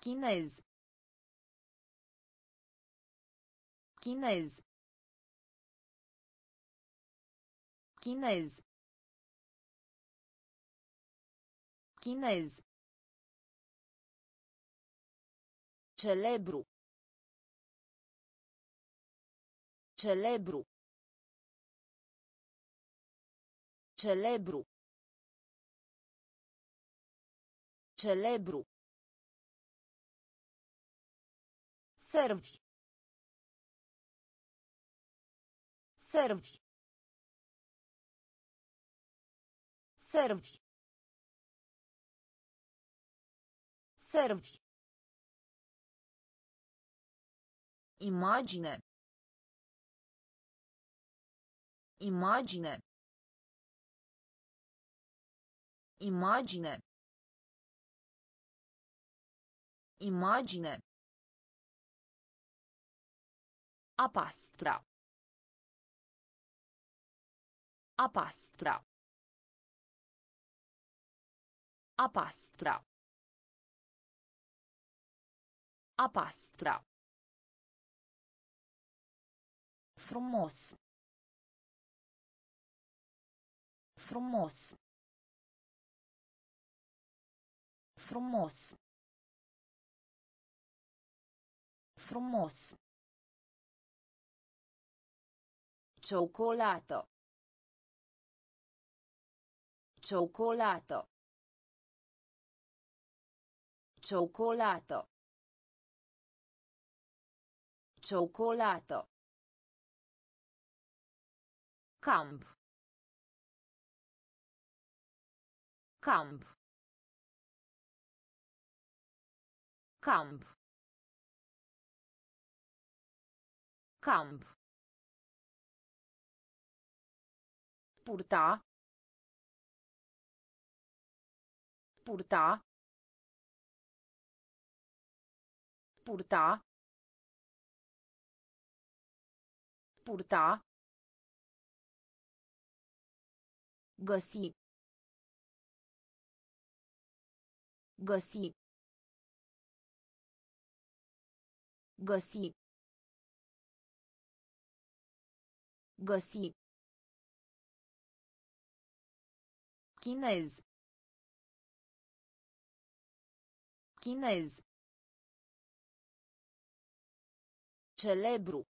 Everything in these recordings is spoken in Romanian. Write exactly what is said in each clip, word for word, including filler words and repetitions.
Chinez. Chinez. Chinez. Chinez. Celebru. Celebru. Celebru. Celebru. Servi. Servi. Servi. Servi. Imagine. Imagine. Imagine. Imagine. A pastra. A pastra. A pastra. A pastra. Frumos. Frumos. Frumos. Frumos. Cioccolato. Cioccolato. Cioccolato. Cioccolato. Camp. Camp. Camp. Camp. Purta. Purta. Purta. Purta. Găsi. Găsi. Găsi. Găsi. Chinez. Chinez. Celebru.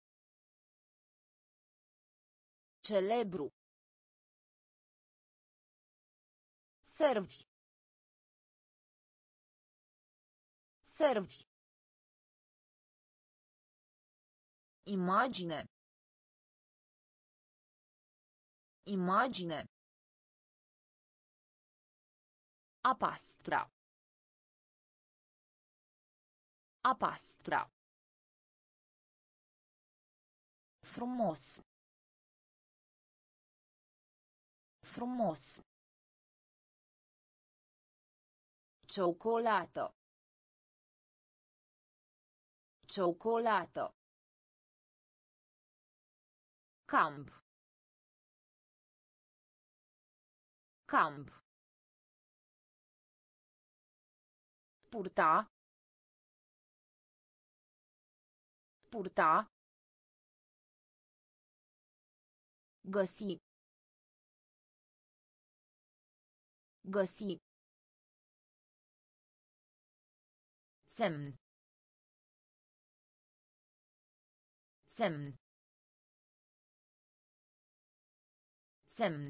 Celebru. Servi. Servi. Imagine. Imagine. A pastra. A pastra. Frumos. Frumos. Cioccolato. Cioccolato. Camp. Camp. Purta. Purta. Găsi. Găsi. Semn. Semn. Semn.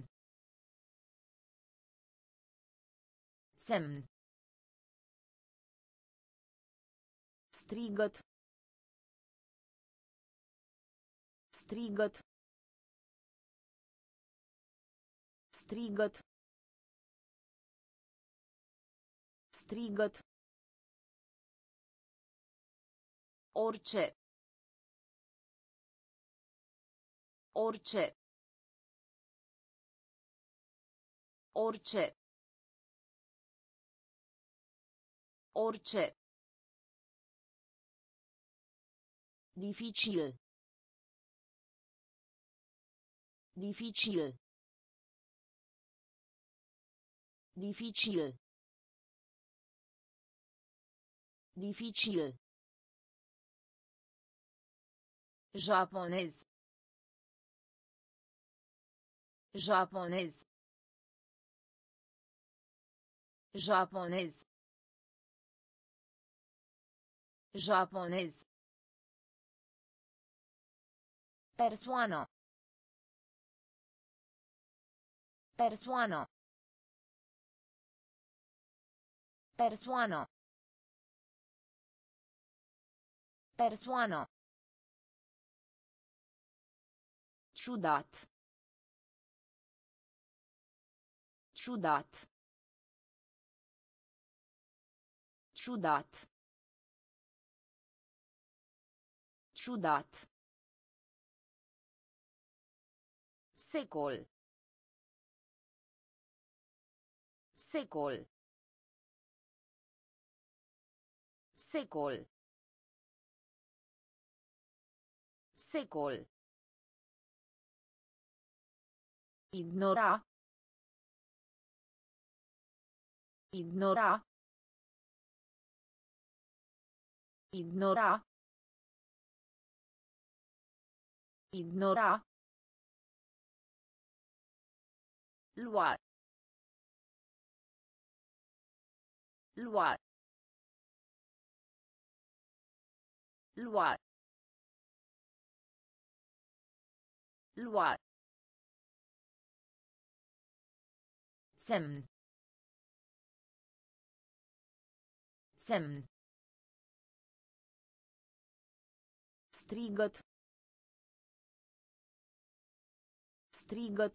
Semn. Strigăt. Strigăt. Strigăt. Strigăt. Orice. Orice. Orice. Orice. Dificil. Dificil. Dificil. Dificil. Japonez. Japonez. Japonez. Japonez. Persoană. Persoană. Persoană. Persoană. Ciudat. Ciudat. Ciudat. Ciudat. Secol. Secol. Secol. Secol. Ignora. Ignora. Ignora. Ignora. Lua. Lua. Lua. Lua. Semn. Semn. Strigăt. Strigăt.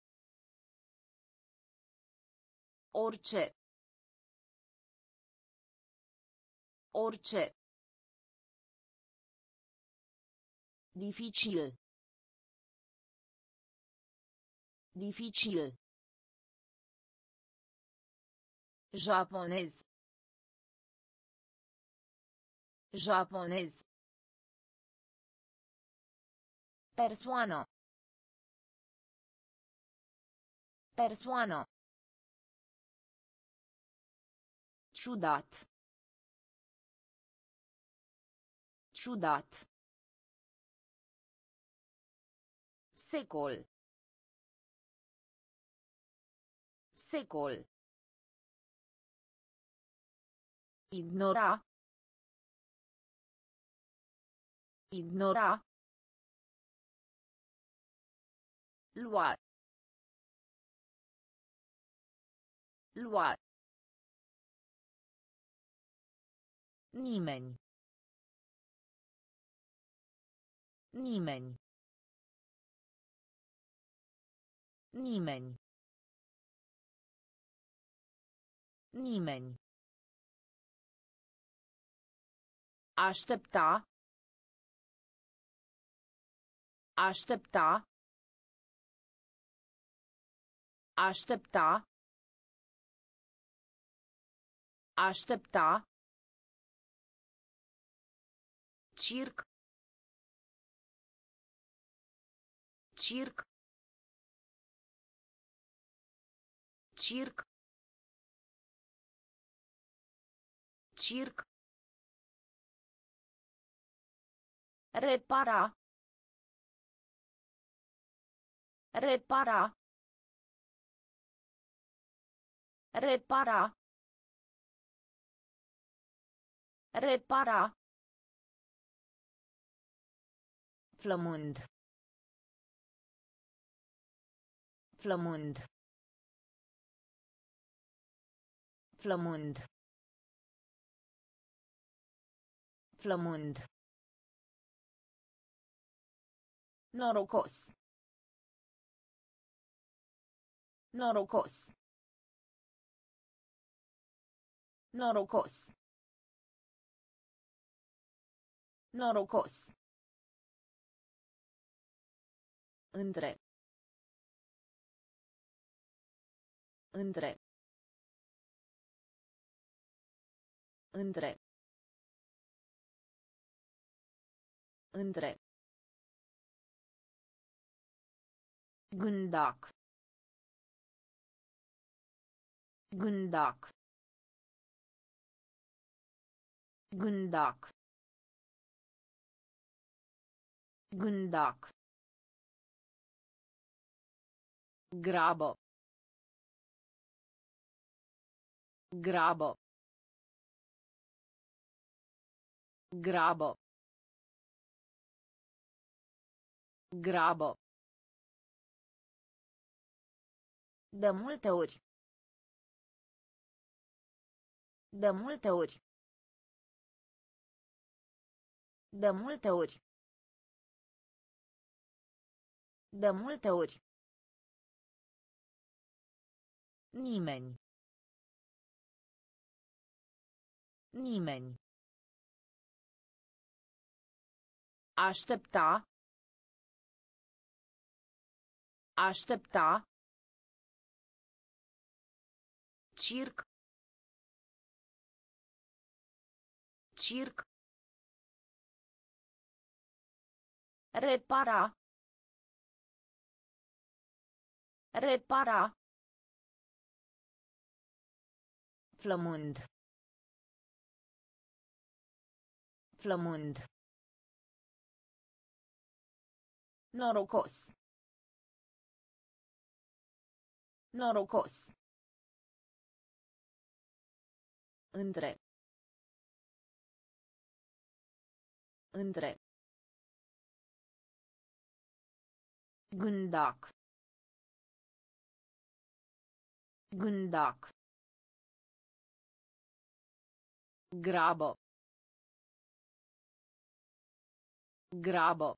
Orice. Orice. Dificil. Dificil. Japonez. Japonez. Persoană. Persoană. Ciudat. Ciudat. Secol. Secol. Ignora. Ignora. Lua. Lua. Nimeni. Nimeni. Nimeni. Nimeni. Aștepta. Aștepta. Aștepta. Aștepta. Circ. Circ. Circ. Circ. Repara. Repara. Repara. Repara. Flămând. Flămând. Flămând. Flămând. Norocos. Norocos. Norocos. Norocos. Între. Între. Între. Între. Gândac. Gândac. Gândac. Gândac. Grabă. Grabă. Grabă. Grabă. De multe ori. De multe ori. De multe ori. De multe ori. Nimeni. Nimeni. Aștepta. Aștepta. Circ. Circ. Repara. Repara. Flămând. Flămând. Norocos. Norocos. Între. Între. Gândac. Gândac. Grabă. Grabă.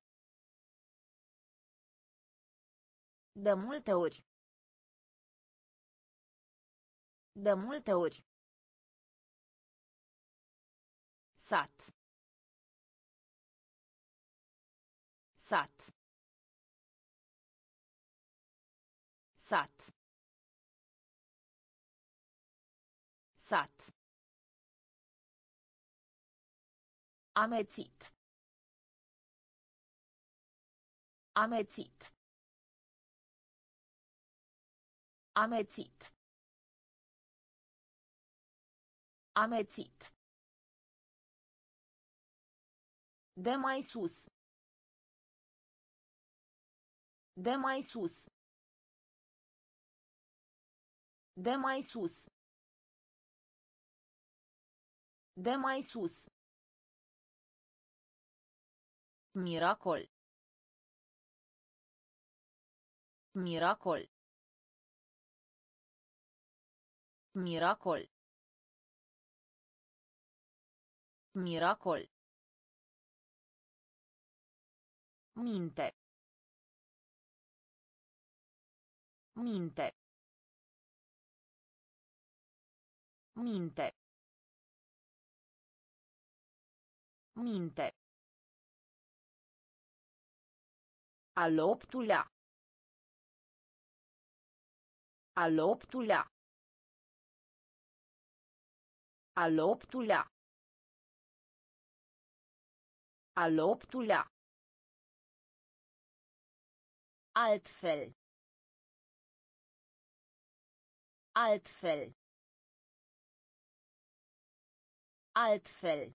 De multe ori. De multe ori. Sat. Sat. Sat. Sat. Amețit. Amețit. Amețit. Amețit. De mai sus. De mai sus. De mai sus. De mai sus. Miracol. Miracol. Miracol. Miracol. Minte. Minte. Minte. Minte. Al optulea. Al optulea. Al optulea. Al optulea. Altfel. Altfel. Altfel.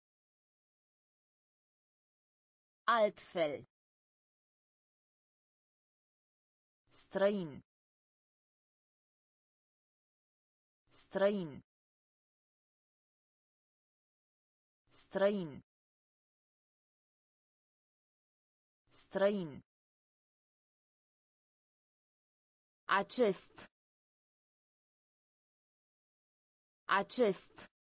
Altfel. Străin. Străin. Străin. Străin. Acest. Acest.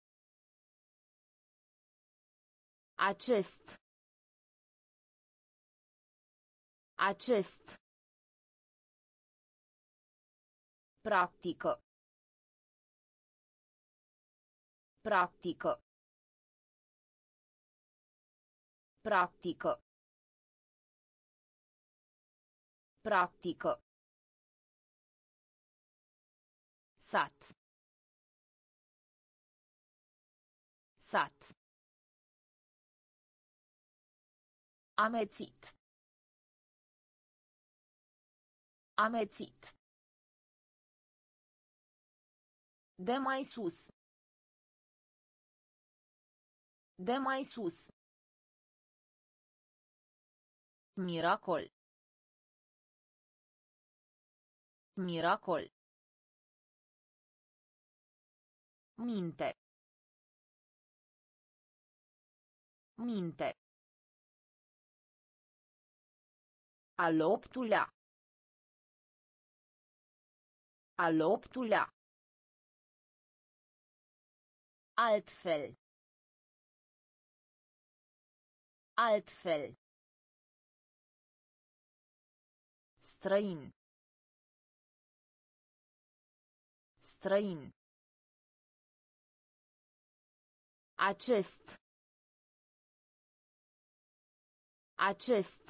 Acest. Acest. Practică. Practică. Practică. Practică. Sat. Sat. Amețit. Amețit. De mai sus. De mai sus. Miracol. Miracol. Minte. Minte. Al optulea. Al optulea. Altfel. Altfel. Străin. Străin. Acest. Acest.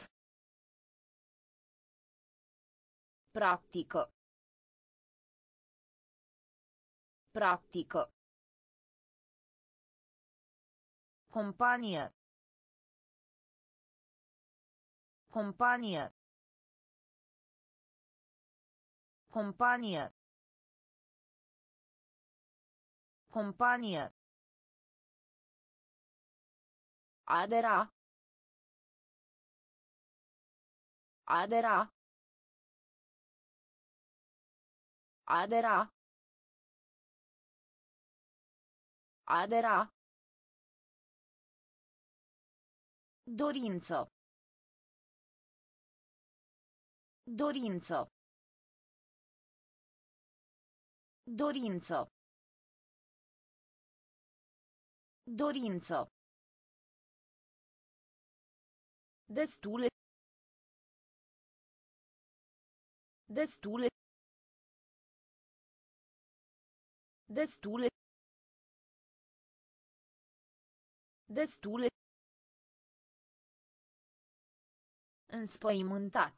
Practică. Practică. Companie. Companie. Companie. Companie. Adera. Adera. Adera. Adera. Dorință. Dorință. Dorință. Dorință. Destule. Destule. Destule. Destule. Înspăimântat.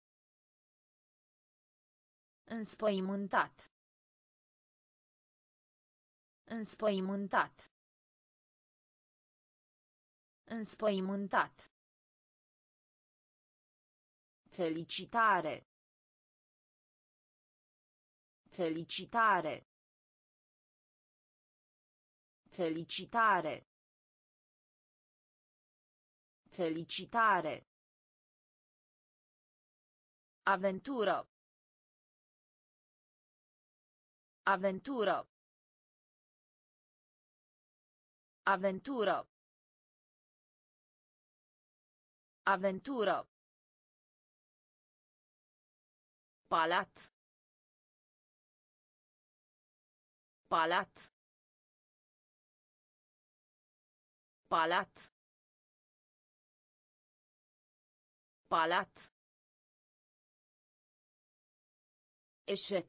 Înspăimântat. Înspăimântat. Înspăimântat. Felicitare. Felicitare. Felicitare. Felicitare. Avventură. Avventură. Avventură. Avventură. Palat. Palat. Palat. Palat. Eșec.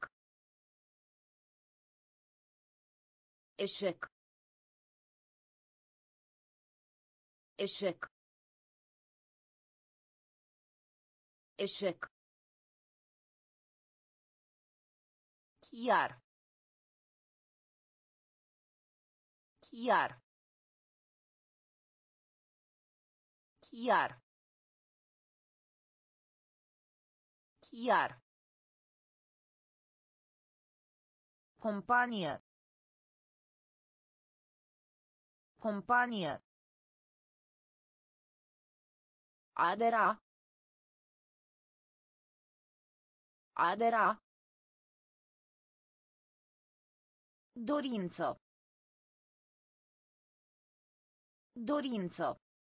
Eșec. Eșec. Eșec. Chiar. Chiar. Chiar. Chiar. Companie. Companie. Adera. Adera. Dorință. Dorință.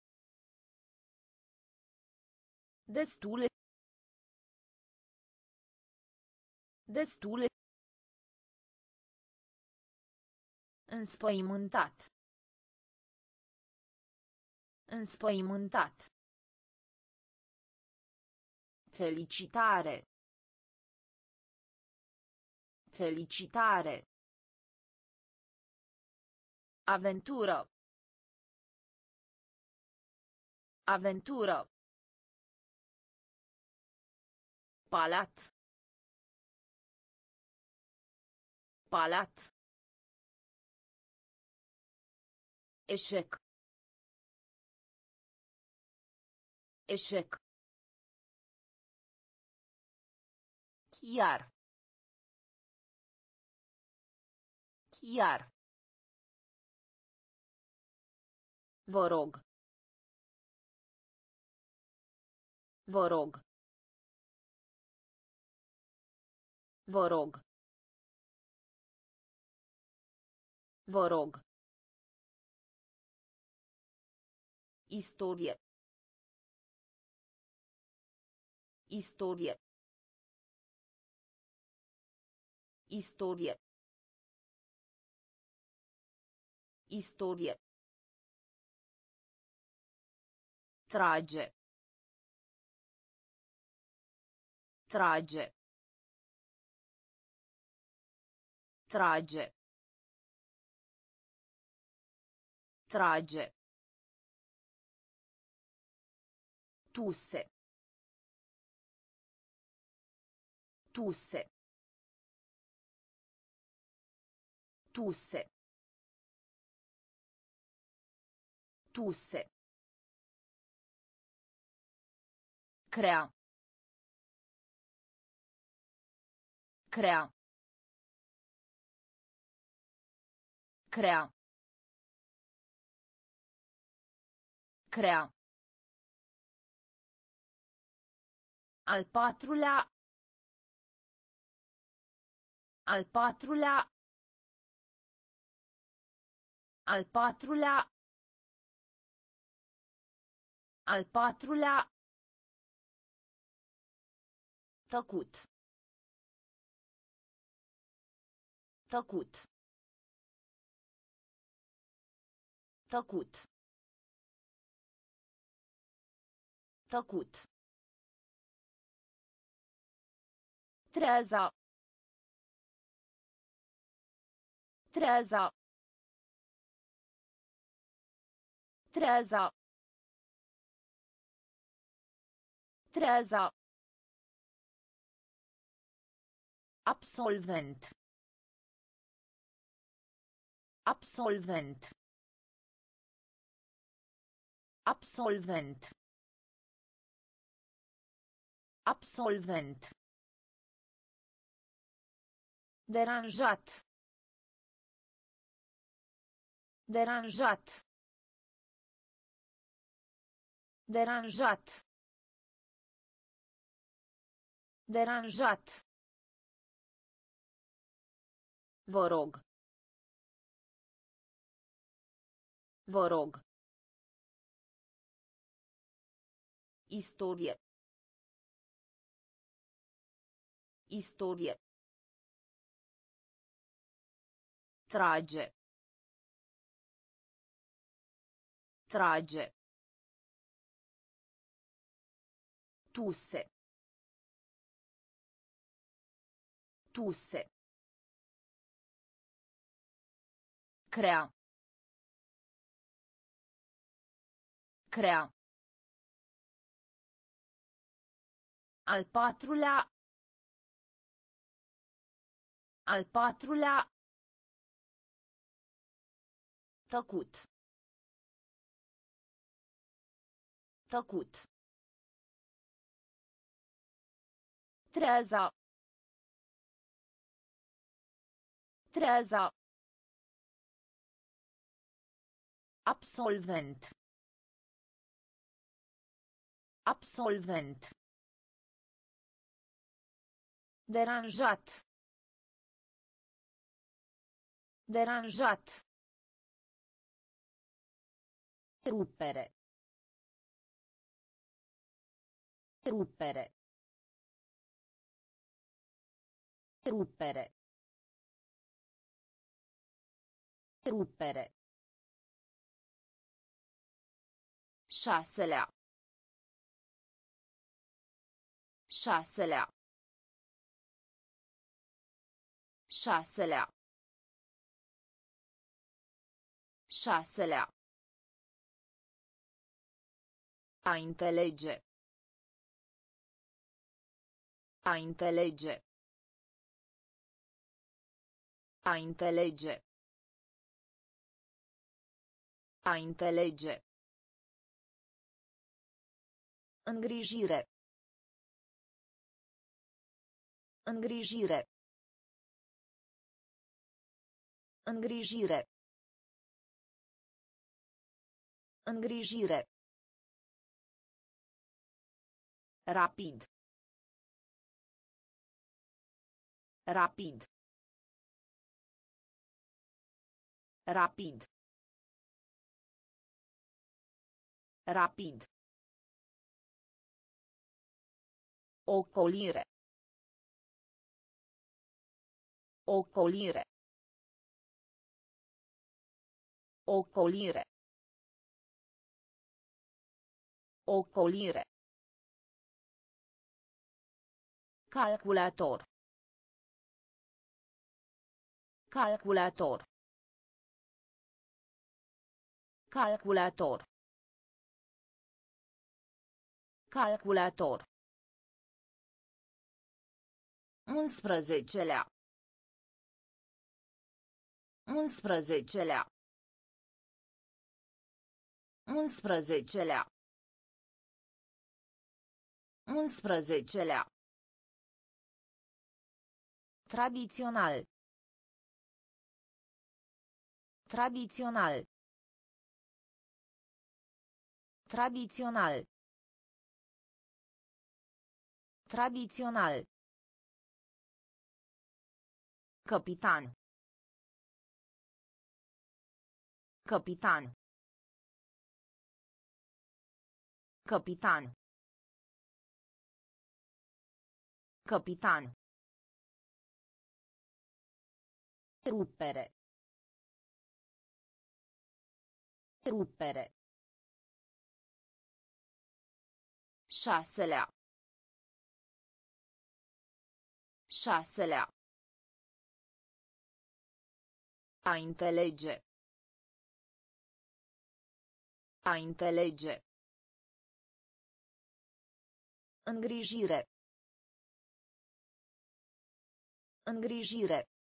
Destule. Destule. Înspăimântat. Înspăimântat. Felicitare. Felicitare. Avventură. Avventură. Palat. Palat. Eșec. Eșec. Chiar. Chiar. Vă rog. Vă rog. Vă rog. Vă rog. Istorie. Istorie. Istorie. Istorie. Trage. Trage. Trage. Trage. Tusse. Tusse. Tusse. Tusse. Crea. Crea. Crea. Crea. Al patrulea. Al patrulea. Al patrulea. Al patrulea. Tăcut. Tăcut. Tăcut. Tăcut. Treeza. Treeza. Treeza. Treeza. Absolvent. Absolvent. Absolvent. Absolvent. Deranjat. Deranjat. Deranjat. Deranjat. Vă rog. Vă rog. Istorie. Istorie. Trage. Trage. Tusse. Tusse. Crea. Crea. Al patrulea. Al patrulea. Tăcut. Tăcut. Treeza. Treeza. Absolvent. Absolvent. Deranjat. Deranjat. Rupere. Rupere. Rupere. Rupere. Șaselea. Șaselea. Șaselea. Șaselea. A înțelege. A înțelege. A înțelege. A înțelege. Îngrijire. Îngrijire. Îngrijire. Îngrijire. Rapid. Rapid. Rapid. Rapid. Ocolire. Ocolire. Ocolire. Ocolire. Calculator. Calculator. Calculator. Calculator. Unsprezecelea. Unsprezecelea. Unsprezecelea. Unsprezecelea. Tradițional. Tradițional. Tradițional. Tradițional. Capitan. Capitan. Capitan. Capitan. Ruppere. Ruppere. Șaselea. Șaselea. A înțelege. A înțelege. Îngrijire. Îngrijire.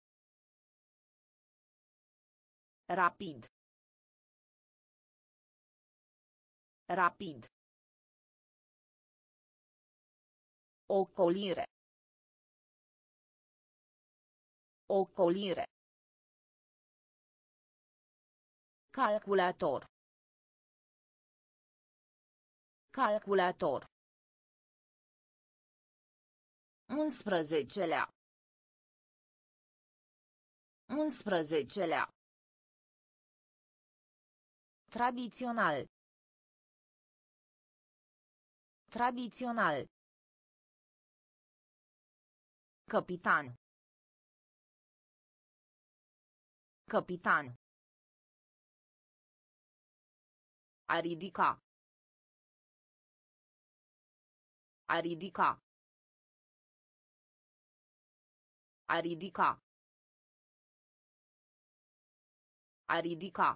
Rapid. Rapid. Ocolire. Ocolire. Calculator. Calculator. Unsprezecelea. Unsprezecelea. Tradițional. Tradițional. Capitan. Capitan. A ridica. A ridica. A ridica. A ridica.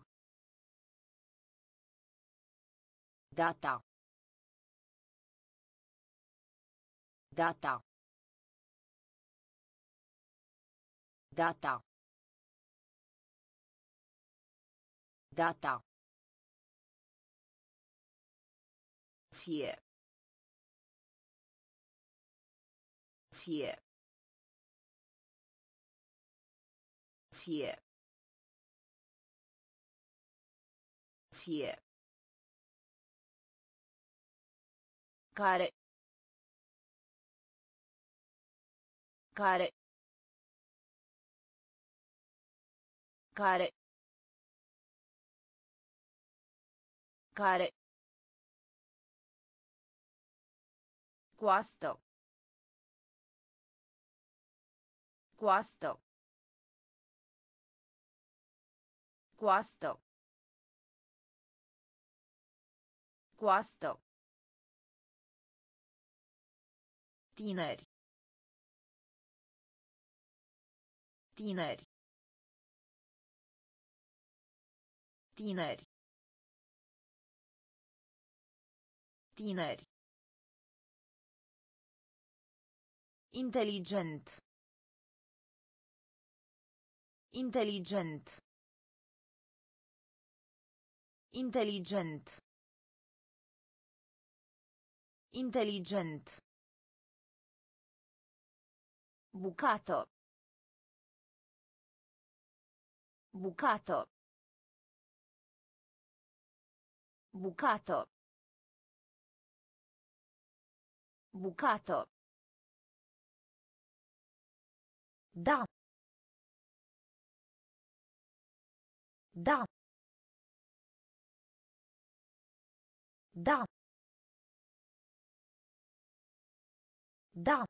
Data. Data. Data. Data. Fie. Fie. Fie. Fie. Care. Care. Care. Care. Coastă. Coastă. Coastă. Coastă. Tineri. Tineri. Tineri. Tineri. Inteligent. Inteligent. Inteligent. Inteligent. Bucată. Bucată. Bucato. Bucato. Da. Da. Da. Da.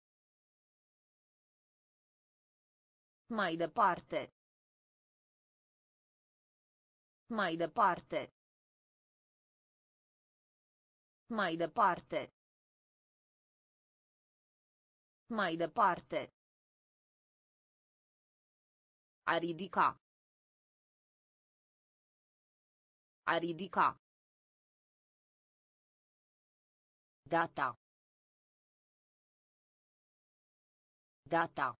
Mai departe. Mai departe. Mai departe. Mai departe. A ridica. A ridica. Data. Data.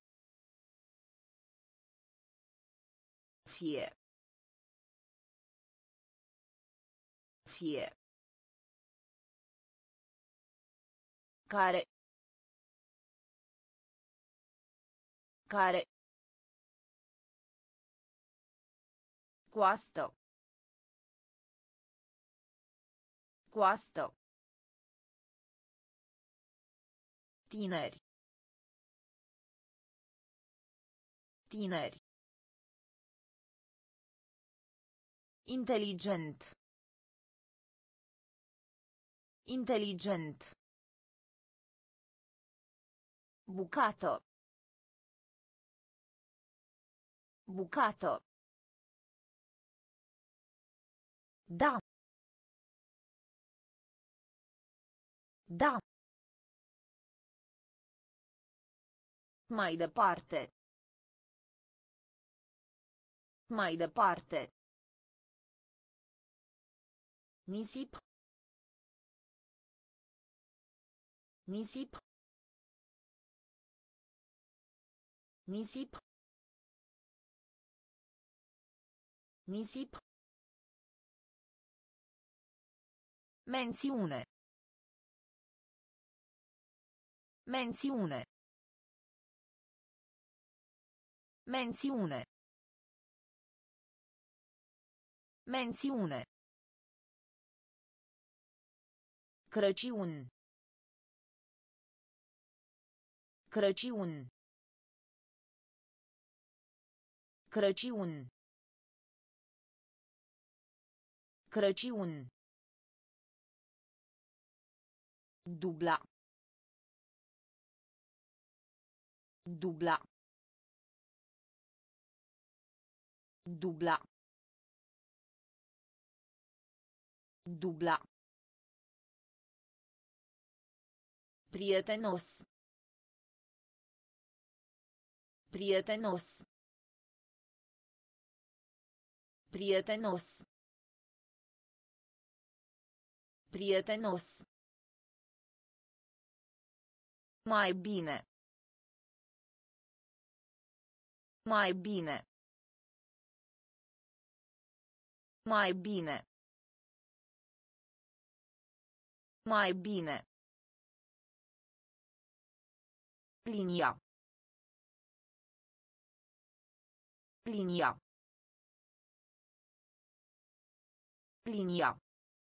Fie. Fie. Care. Care. Coastă. Coastă. Tineri. Tineri. Inteligent. Inteligent. Bucato. Bucato. Da. Da. Mai departe. Mai departe. Nisip. Nisip. Nisip. Nisip. Menzione. Menzione. Menzione. Menziune. Crăciun. Crăciun. Crăciun. Crăciun. Dubla. Dubla. Dubla. Dubla. Prietenos. Prietenos. Prietenos. Prietenos. Mai bine. Mai bine. Mai bine. Mai bine. Linia. Linia. Linia.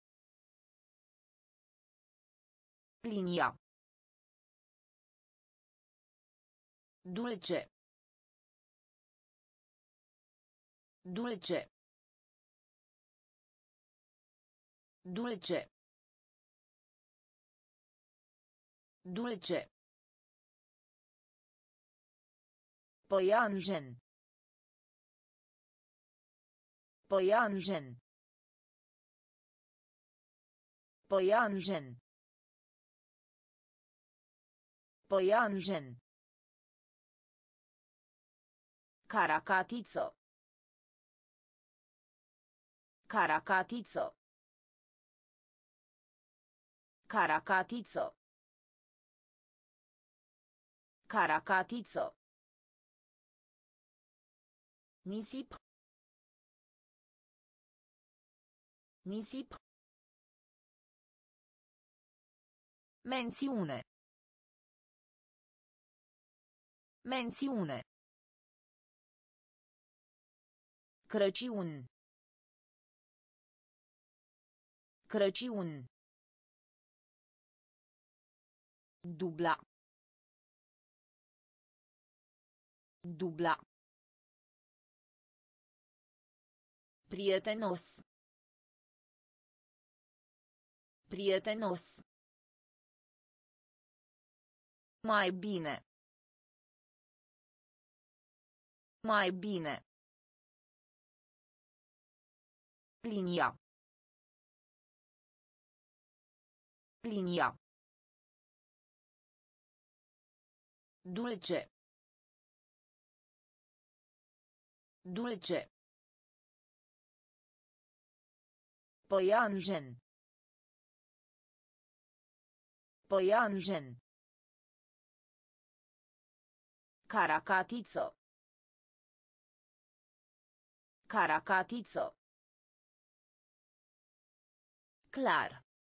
Linia. Dulce. Dulce. Dulce. Dulce. Păianjen. Păianjen. Păianjen. Păianjen. Caracatiță. Caracatiță. Caracatiță. Caracatiță. Nisip. Nisip. Menziune. Menziune. Crăciun. Crăciun. Dubla. Dubla. Prietenos. Prietenos. Mai bine. Mai bine. Linia. Linia. Dulce. Dulce. Păianjen. Păianjen. Caracatiță. Caracatiță. Clar.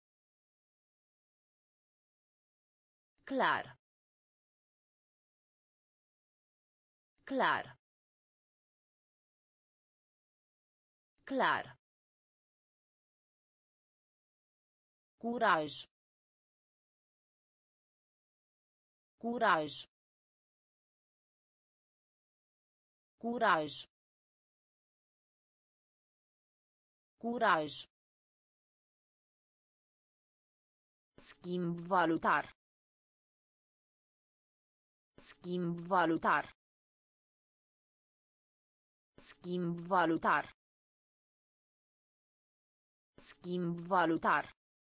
Clar. Clar. Clar. Curaj. Curaj. Curaj. Curaj. Schimb valutar. Schimb valutar. Schimb valutar. Schimb valutar.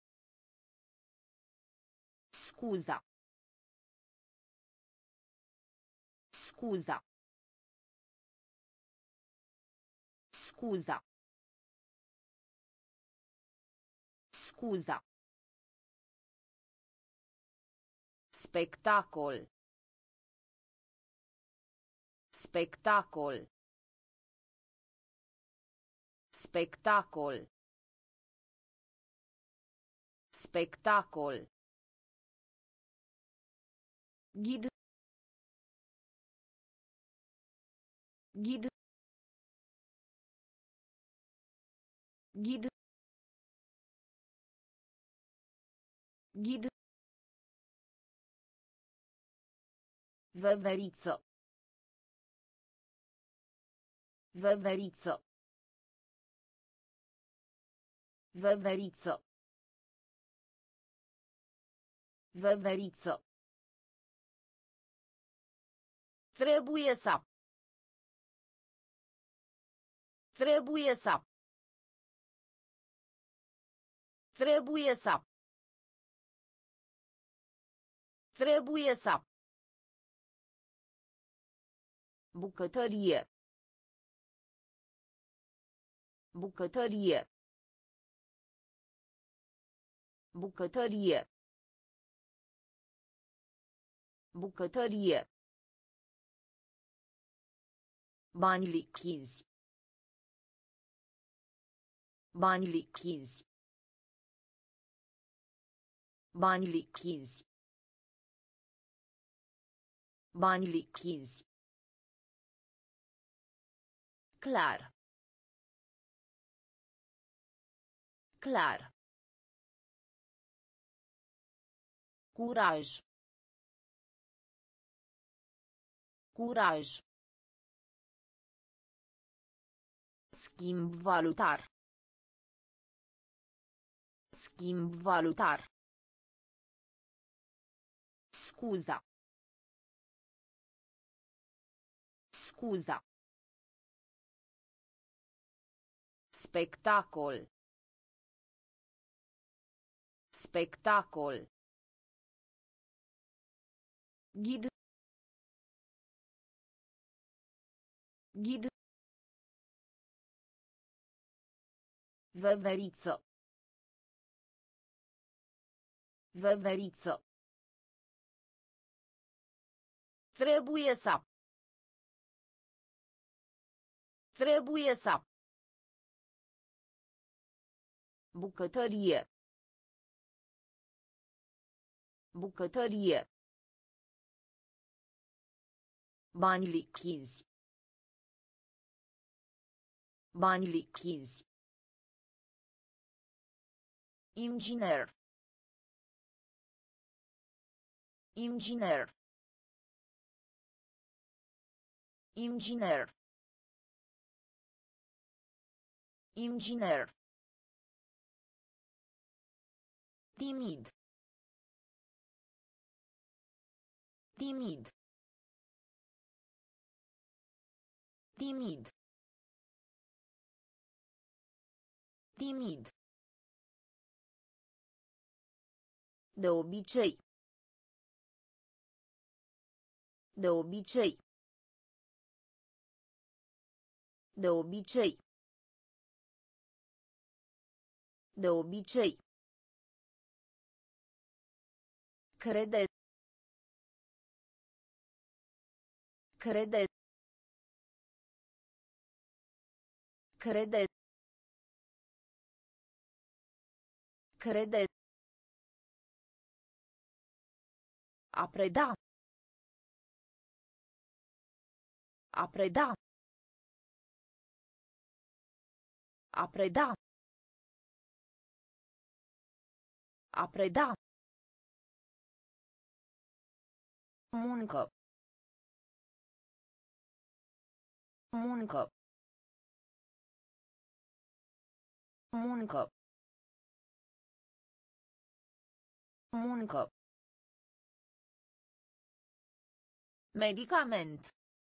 Scuza. Scuza. Scuza. Scuza. Spectacol. Spectacol. Spectacol. Spectacol. Ghid. Ghid. Ghid. Ghid. Veveriță. Veveriță. Veveriță. Veveriță. Trebuie să. Trebuie să. Trebuie să. Trebuie să. Bucătărie. Bucătărie. Bucătărie. Bucătărie. Bani lichizi. Bani lichizi. Bani lichizi. Bani lichizi. Clar. Clar. Curaj. Curaj. Schimb valutar. Schimb valutar. Scuza. Scuza. Spectacol. Spectacol. Ghid. Ghid. Veveriță. Veveriță. Trebuie să. Trebuie să. Bucătărie. Bucătărie. Bani lichizi. Bani lichizi. Inginer. Inginer. Inginer. Inginer. Timid. Timid. Timid. Timid. De obicei. De obicei. De obicei. De obicei. Crede. Crede. Crede. Crede. A preda. A preda. A preda. A preda. Muncă. Muncă. Muncă. Muncă. Medicament.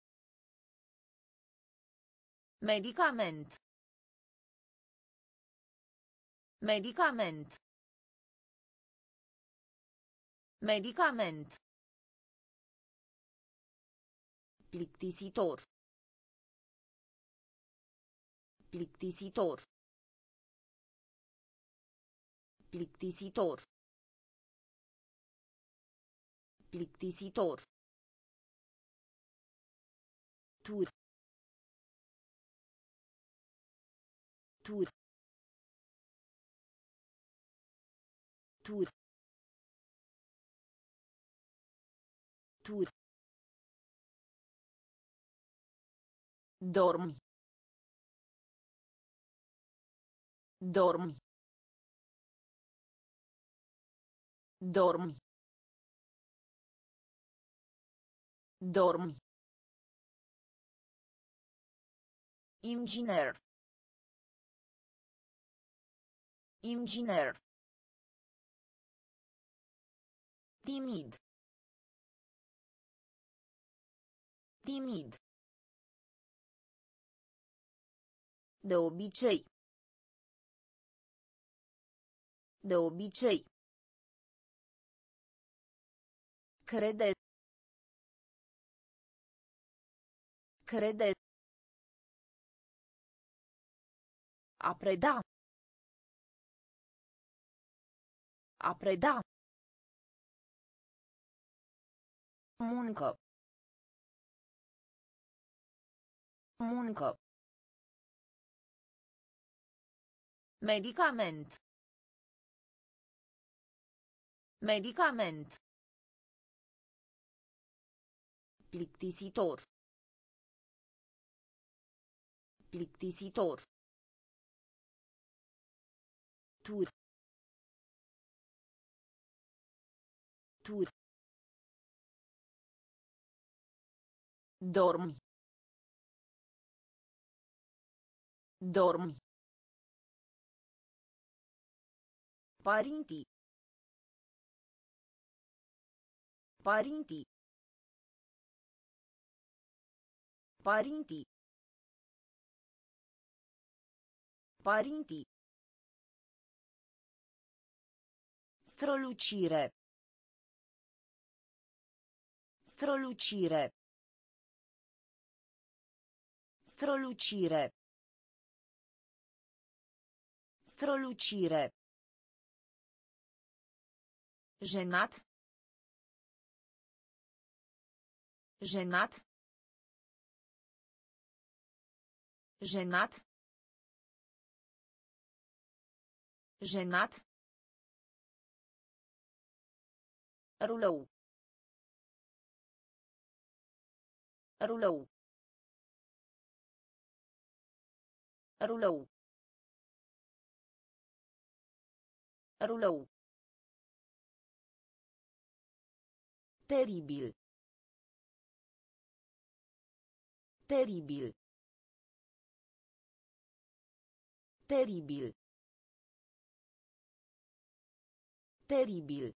Medicament. Medicament. Medicament. Plictisitor. Plictisitor. Plictisitor. Plictisitor. Tur. Tur. Tur. Tur. Dormi. Dormi. Dormi. Dormi. Inginer. Inginer. Timid. Timid. De obicei. De obicei. Crede. Crede. A preda. A preda. Muncă. Muncă. Medicament. Medicament. Plictisitor. Plictisitor. Tur. Tur. Dormi. Dormi. Parinti. Parinti. Parinti. Parinti. Strălucire. Strălucire. Strălucire. Strălucire. Jenat. Jenat. Jenat. Jenat. Rulou. Rulou. Rulou. Rulou. Teribil. Teribil. Teribil. Teribil.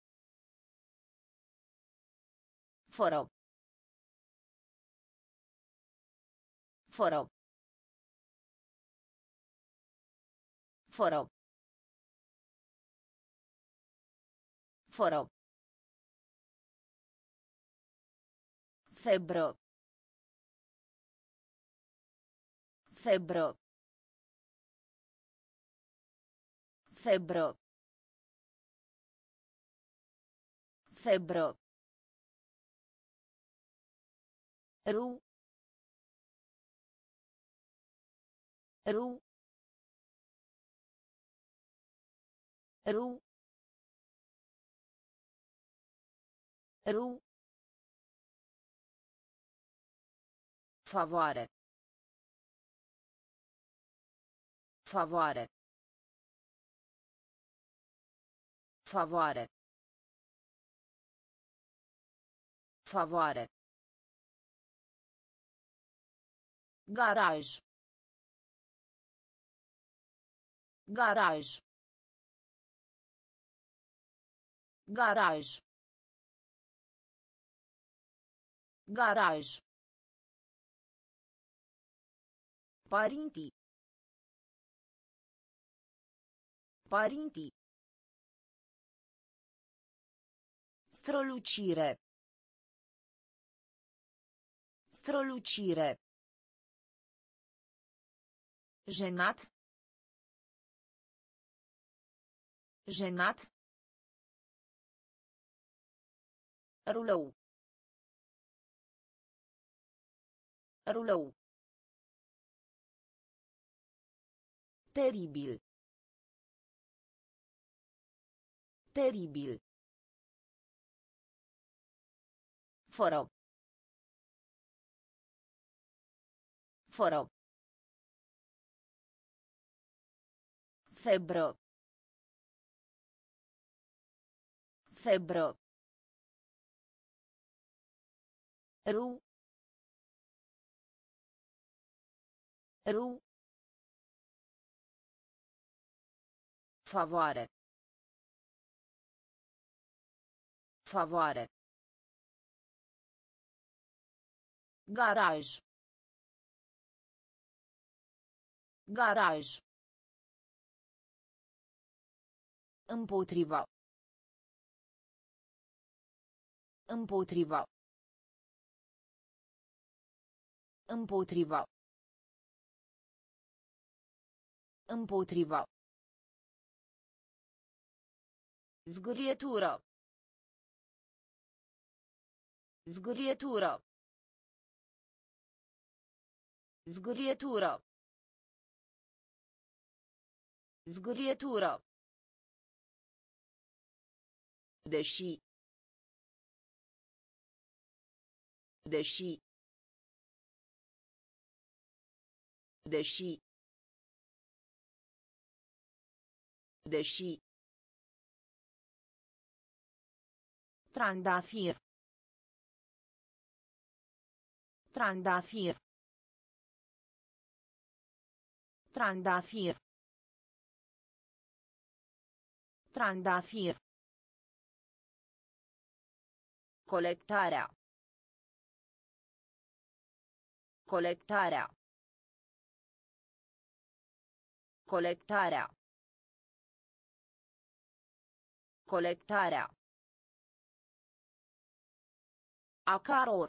Fără. Fără. Fără. Fără. Febră. Febră. Febră. Febră. Ru. Ru. Ru. Ru. Favoare. Favoare. Favoare. Favoare. Garaj. Garaj. Garaj. Garaj. Părinții. Părinții. Strălucire. Strălucire. Jenat. Jenat. Rulou. Rulou. Teribil. Teribil. Fără. Fără. Febră. Febră. Ru. Ru. Favoare. Favoare. Garaj. Garaj. Împotriva. Împotriva. Împotriva. Împotriva. Zgârietură. Zgârietură. Zgârietură. Zgârietură. Deși. Deși. Deși. Deși. Trandafir. Trandafir. Trandafir. Trandafir. Colectarea. Colectarea. Colectarea. Colectarea. Acaror.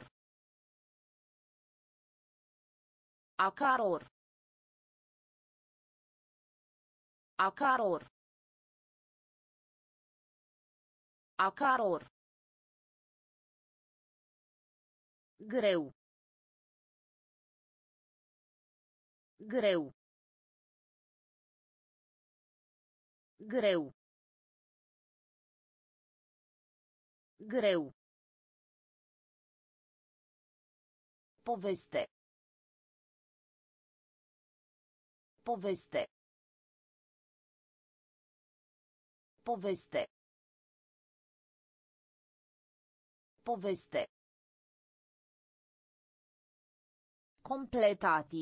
Acaror. Acaror. Acaror. Greu. Greu. Greu. Greu. Poveste. Poveste. Poveste. Poveste. Completati.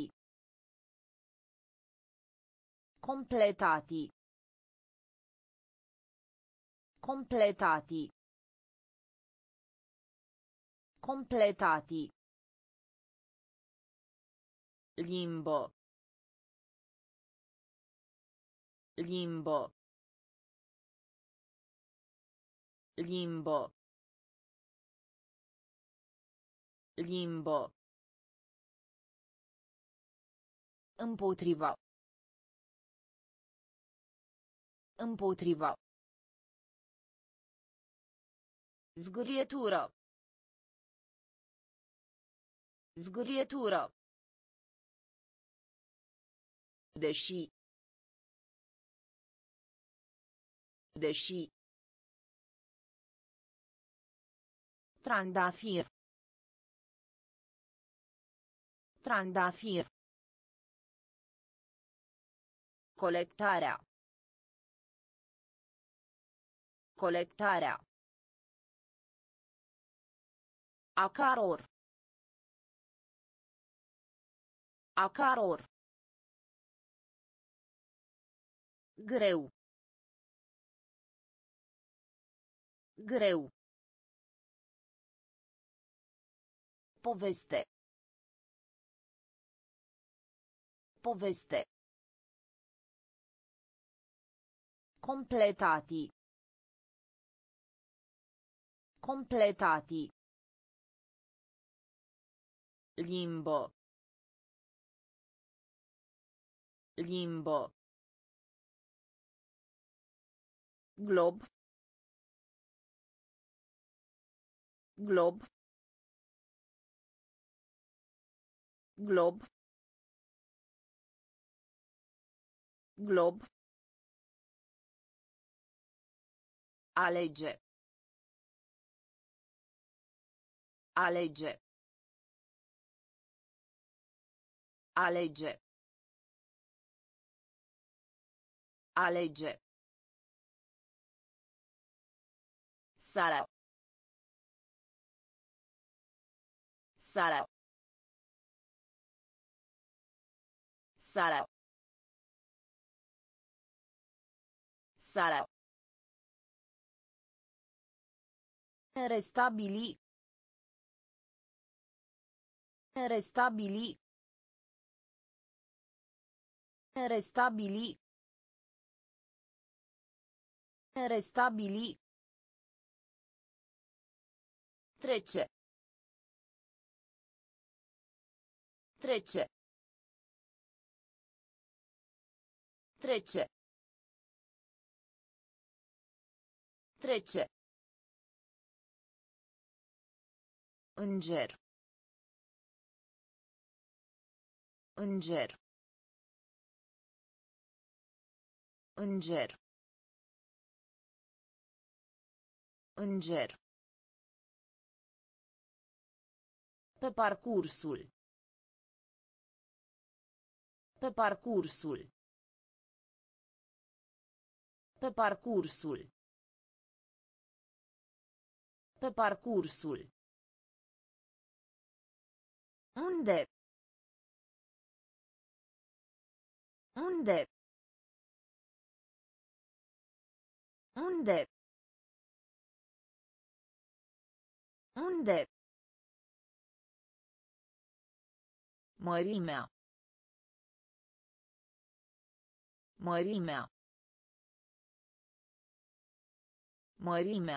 Completati. Completati. Completati. Limbo. Limbo. Limbo. Limbo. Împotriva. Împotriva. Zgârietură. Zgârietură. Deși. Deși. Trandafir. Trandafir. Colectarea. Colectarea. Acaror. Acaror. Greu. Greu. Poveste. Poveste. Completati. Completati. Limbo. Limbo. Glob. Glob. Glob. Glob. Alege. Alege. Alege. Alege. Sara. Sara. Sara. Sara. Restabili. Restabili. Restabili. Restabili. Trece. Trece. Trece. Trece. Înger. Înger. Înger. Înger. Pe parcursul. Pe parcursul. Pe parcursul. Pe parcursul. Unde? Unde? Unde? Unde? Mărimea. Mărimea. Mărimea.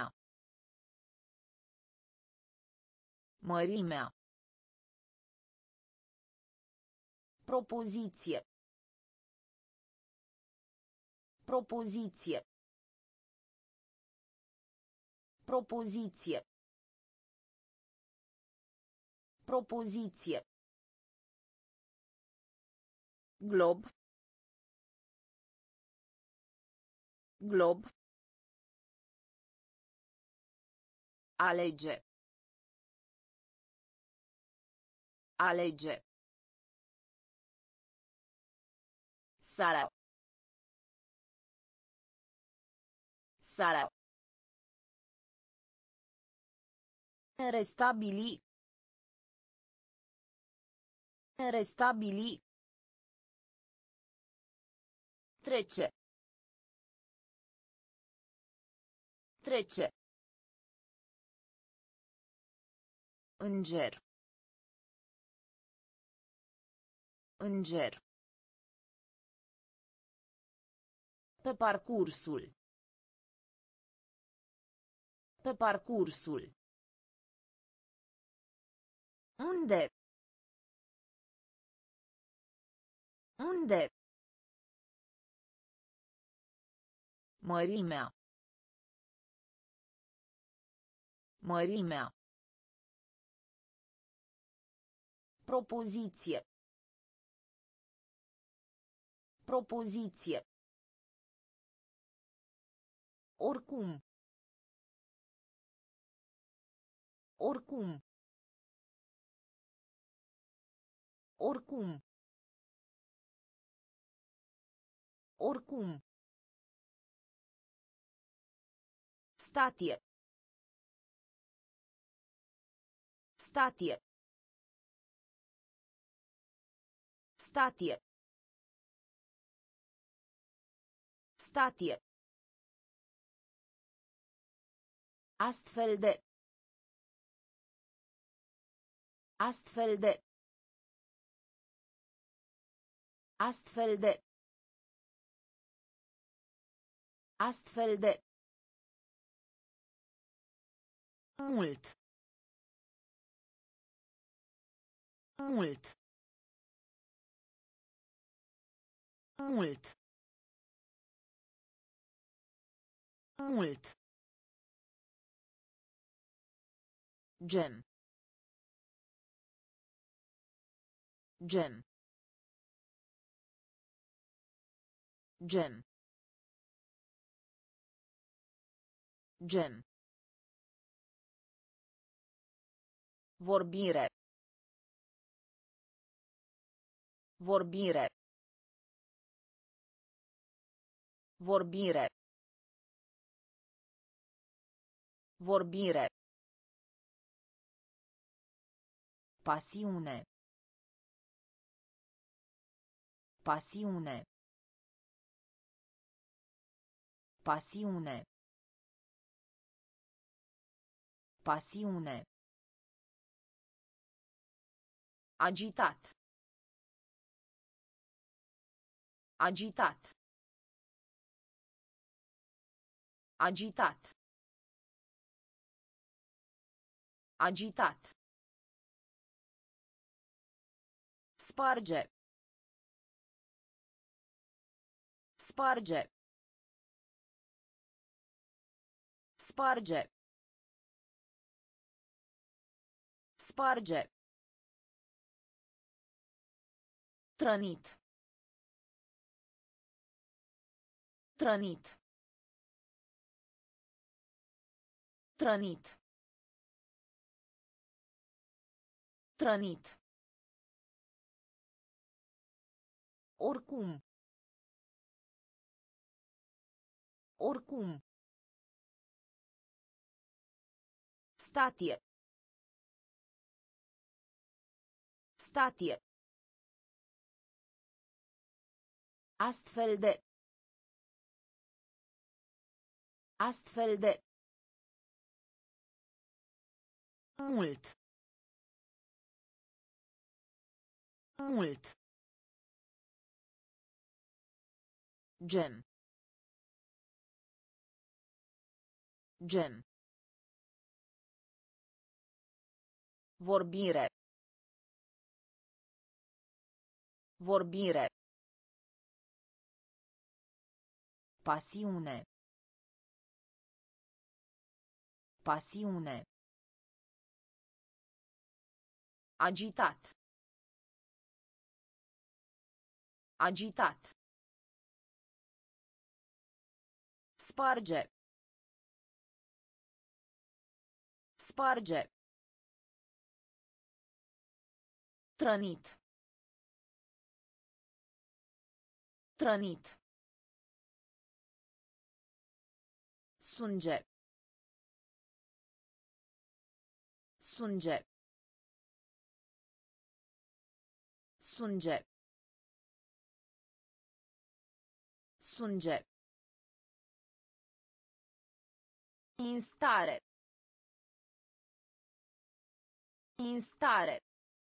Mărimea. Propoziție. Propoziție. Propoziție. Propoziție. Glob. Glob. Alege. Alege. Sara. Relaxarea. Restabili. Restabili. Trece. Trece. Înger. Înger. Pe parcursul. Pe parcursul. Unde? Unde? Mărimea. Mărimea. Propoziție. Propoziție. Oricum. Oricum. Oricum. Oricum. Statie. Statie. Statie. Statie. Astfel de. Astfel de. Astfel de. Astfel de. Mult. Mult. Mult. Mult. Gem. Gem. Gem. Gem. Vorbire. Vorbire. Vorbire. Vorbire. Pasiune. Pasiune. Pasiune. Pasiune. Agitat. Agitat. Agitat. Agitat. Sparge. Sparge. Sparge. Sparge. Trănit. Trănit. Trănit. Trănit. Oricum. Oricum. Statie. Statie. Astfel de. Astfel de. Mult. Mult. Gem. Gem. Vorbire. Vorbire. Pasiune. Pasiune. Agitat. Agitat. Sparge. Sparge. Trănit. Trănit. Sânge. Sânge. Sânge. Sânge. Instare. Instare.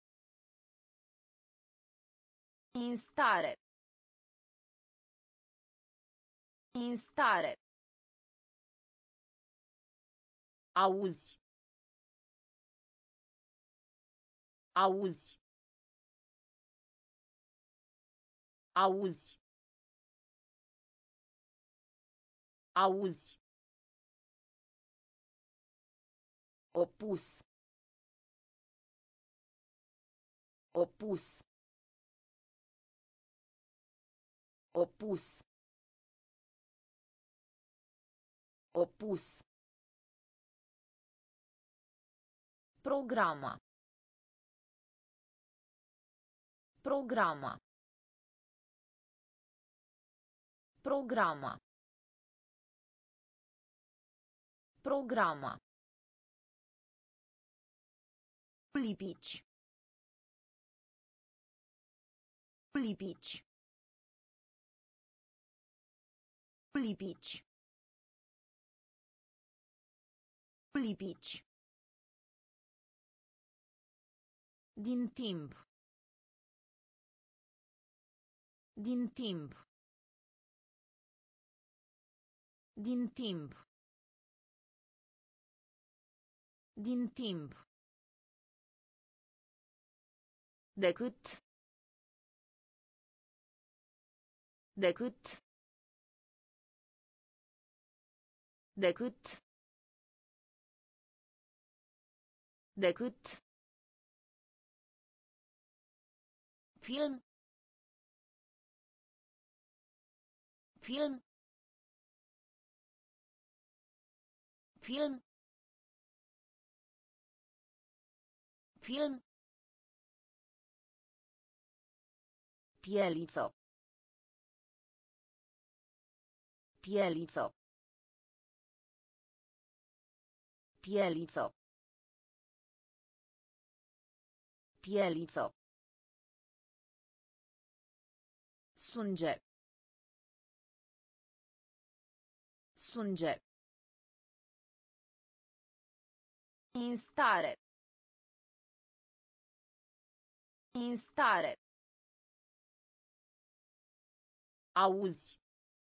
Instare. Instare. Auzi. Auzi. Auzi. Auzi. Opus. Opus. Opus. Opus. Programa. Programa. Programa. Programa. Lipici. Lipici. Lipici. Lipici. Din timp. Din timp. Din timp. Din timp. Decât. Decât. Decât. Decât. Film. Film. Film. Film. Pieliță. Pieliță. Pieliță. Pieliță. Sânge. Sânge. Instare. Instare. Auzi.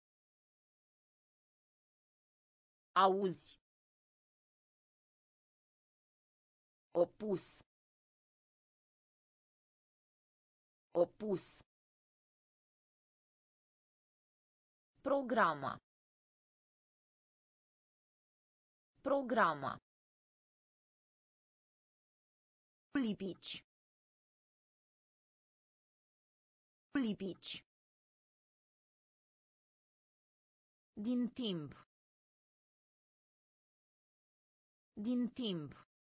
Auzi. Opus. Opus. Programa. Programa. Lipici. Lipici. Din timp. Din timp.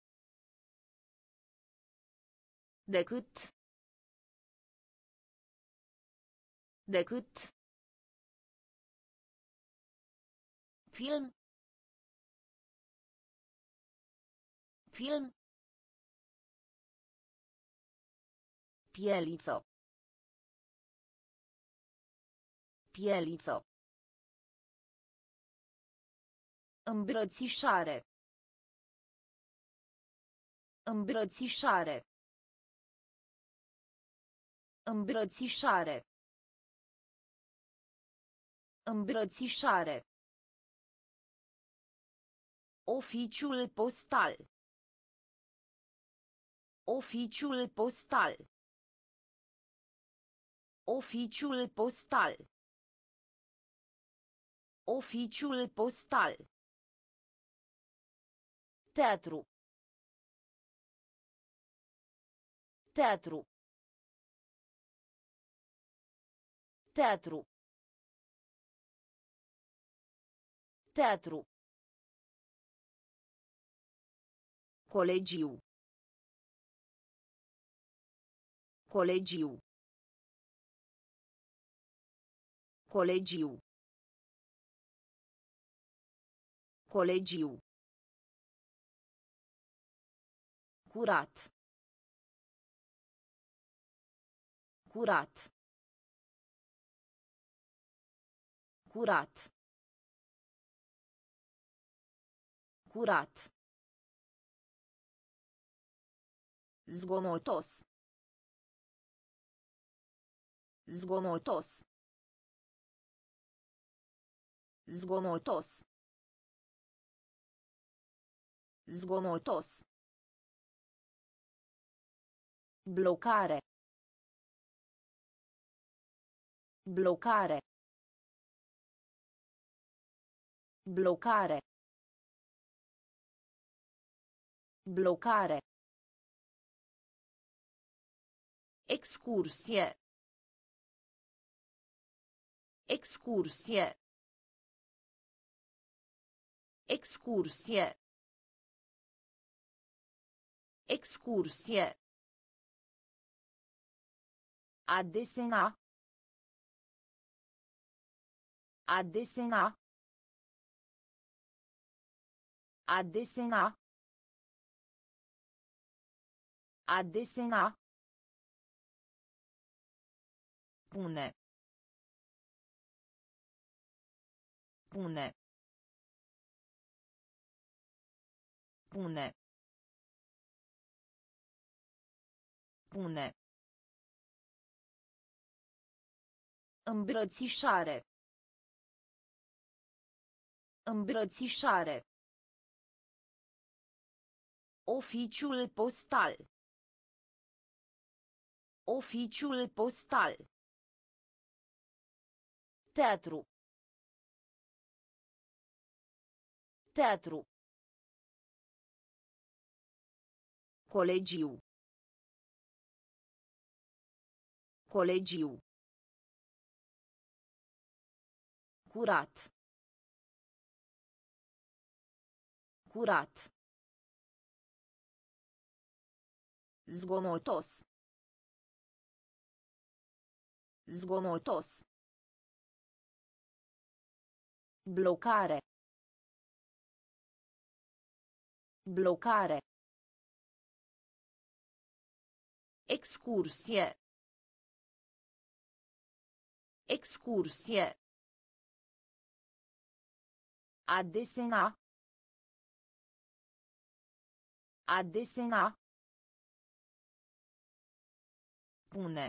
Decât. Decât. Film. Film. Pieliță. Pieliță. Îmbrățișare. Îmbrățișare. Îmbrățișare. Îmbrățișare. Oficiul postal. Oficiul postal. Oficiul postal. Oficiul postal. Teatru. Teatru. Teatru. Teatru. Colegiu. Colegiu. Colegiu. Colegiu. Curat. Curat. Curat. Curat. Zgomotos. Zgomotos. Zgomotos. Zgomotos. Blocare. Blocare. Blocare. Blocare. Excursie. Excursie. Excursie. Excursie. A desena. A desena. A desena. A desena. Pune. Pune. Pune. Pune. Îmbrățișare. Îmbrățișare. Oficiul postal. Oficiul postal. Teatru. Teatru. Colegiu. Colegiu. Curat. Curat. Zgomotos. Zgomotos. Blocare. Blocare. Excursie. Excursie. A desena. A desena. Pune.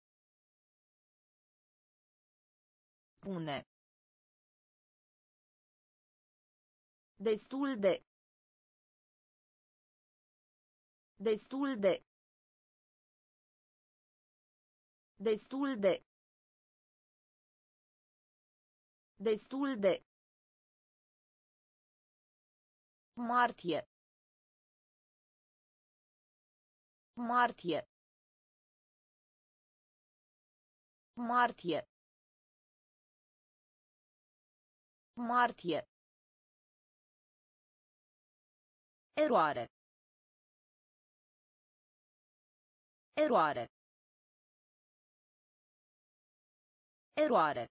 Pune. Destul de. Destul de. Destul de. Destul de. Martie. Martie. Martie. Martie. Eroare. Eroare. Eroare.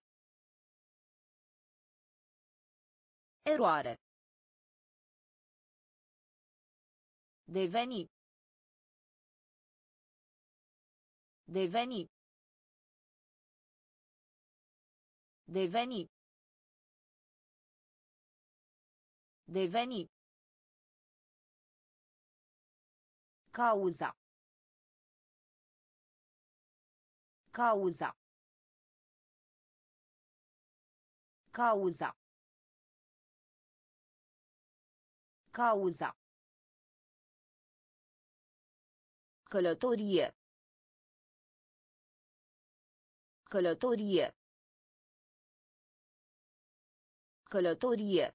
Eroare. Deveni. Deveni. Deveni. Deveni. Cauza. Cauza. Cauza. Cauza. Călătorie. Călătorie. Călătorie.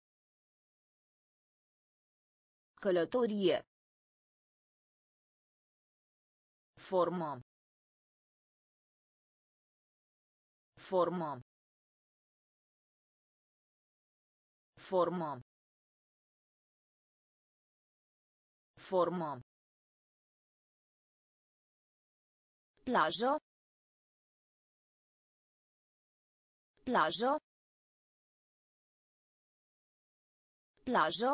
Călătorie. Formă. Formă. Formă. Formă. Plajă. Plajă. Plajă.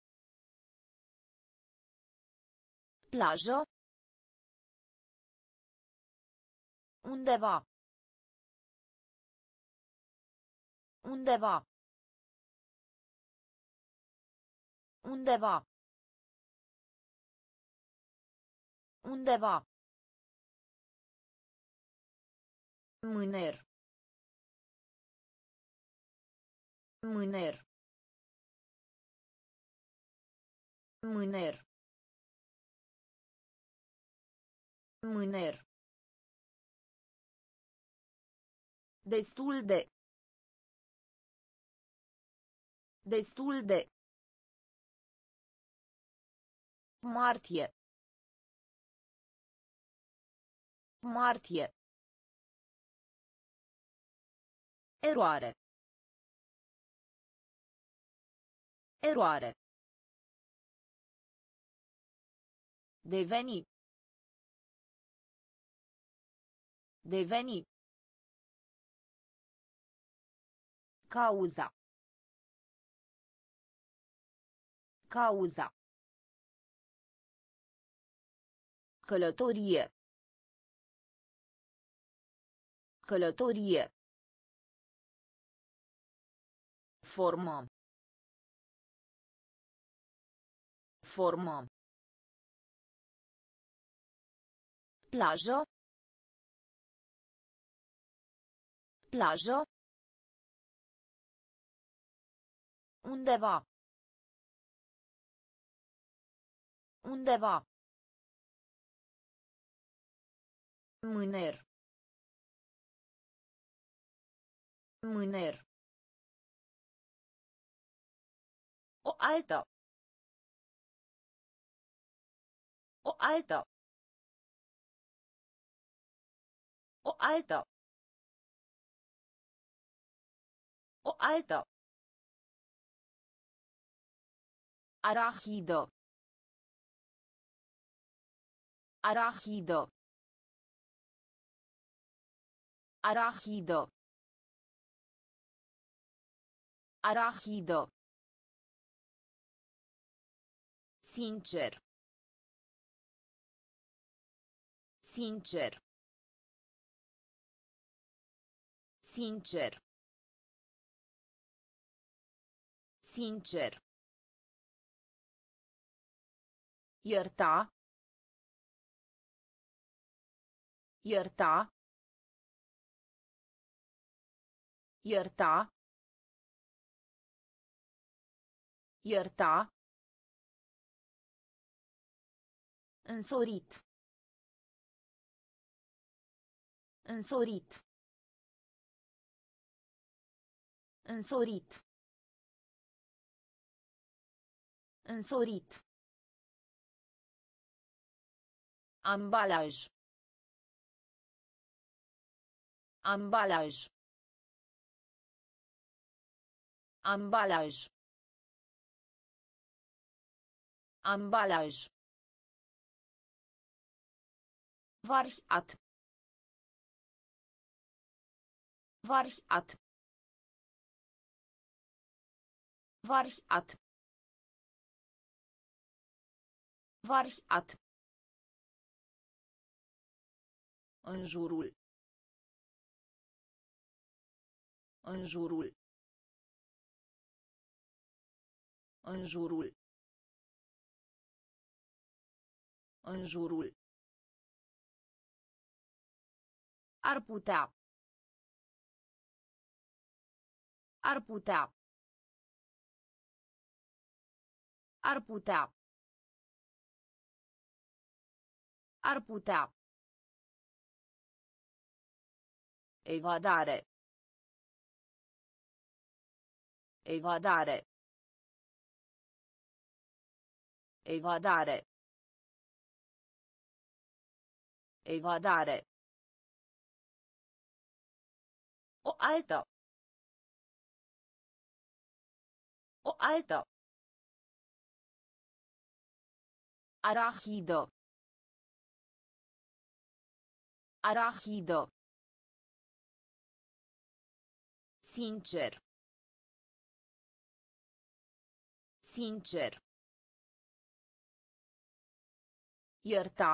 Plajă. Undeva. Undeva. Undeva. Undeva. Mâner. Mâner. Mâner. Mâner. Destul de. Destul de. Martie. Martie. Eroare. Eroare. Deveni. Deveni. Cauza. Cauza. Călătorie. Călătorie. Formă. Formă. Plajă. Plajă. Undeva. Undeva. Mâner. Mâner. O altă. O altă. O altă. O altă. Arahidă. Arahidă. Arahidă. Arahidă. Sincer. Sincer. Sincer. Sincer. Ierta. Ierta. Ierta. Ierta. Însorit. Însorit. Însorit. Însorit. Ambalaj. Ambalaj. Ambalaj. Ambalaj. Variat. Variat. Variat. Variat. În jurul. În jurul. În jurul. În jurul. Ar putea. Ar putea. Ar putea. Ar putea. Evadare. Evadare. Evadare. Evadare. O altă. O altă. Arahidă. Arahidă. Sincer. Sincer. Ierta.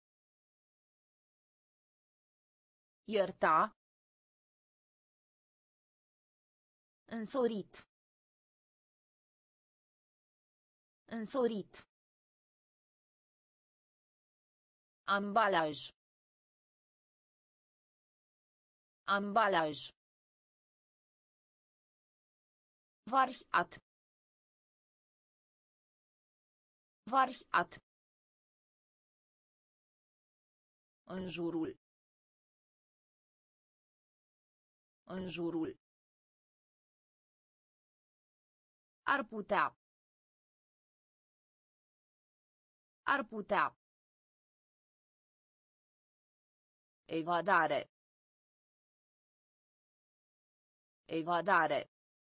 Ierta. Însorit. Însorit. Ambalaj. Ambalaj. Variat. Variat. În jurul. În jurul. Ar putea. Ar putea. Evadare. Evadare.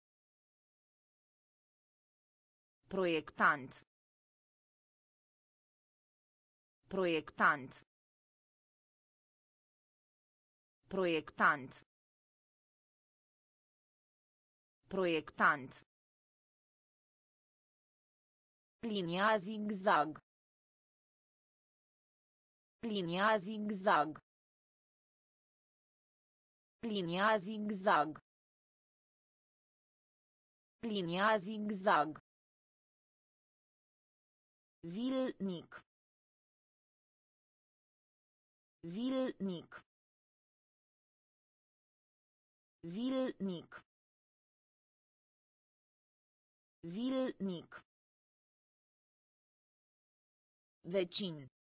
Proiectant. Proiectant. Proiectant. Proiectant. Linia zigzag. Linia zigzag. Linia zigzag. Linia zigzag. Zilnic. Zilnic. Zilnic. Zilnic. Vecin.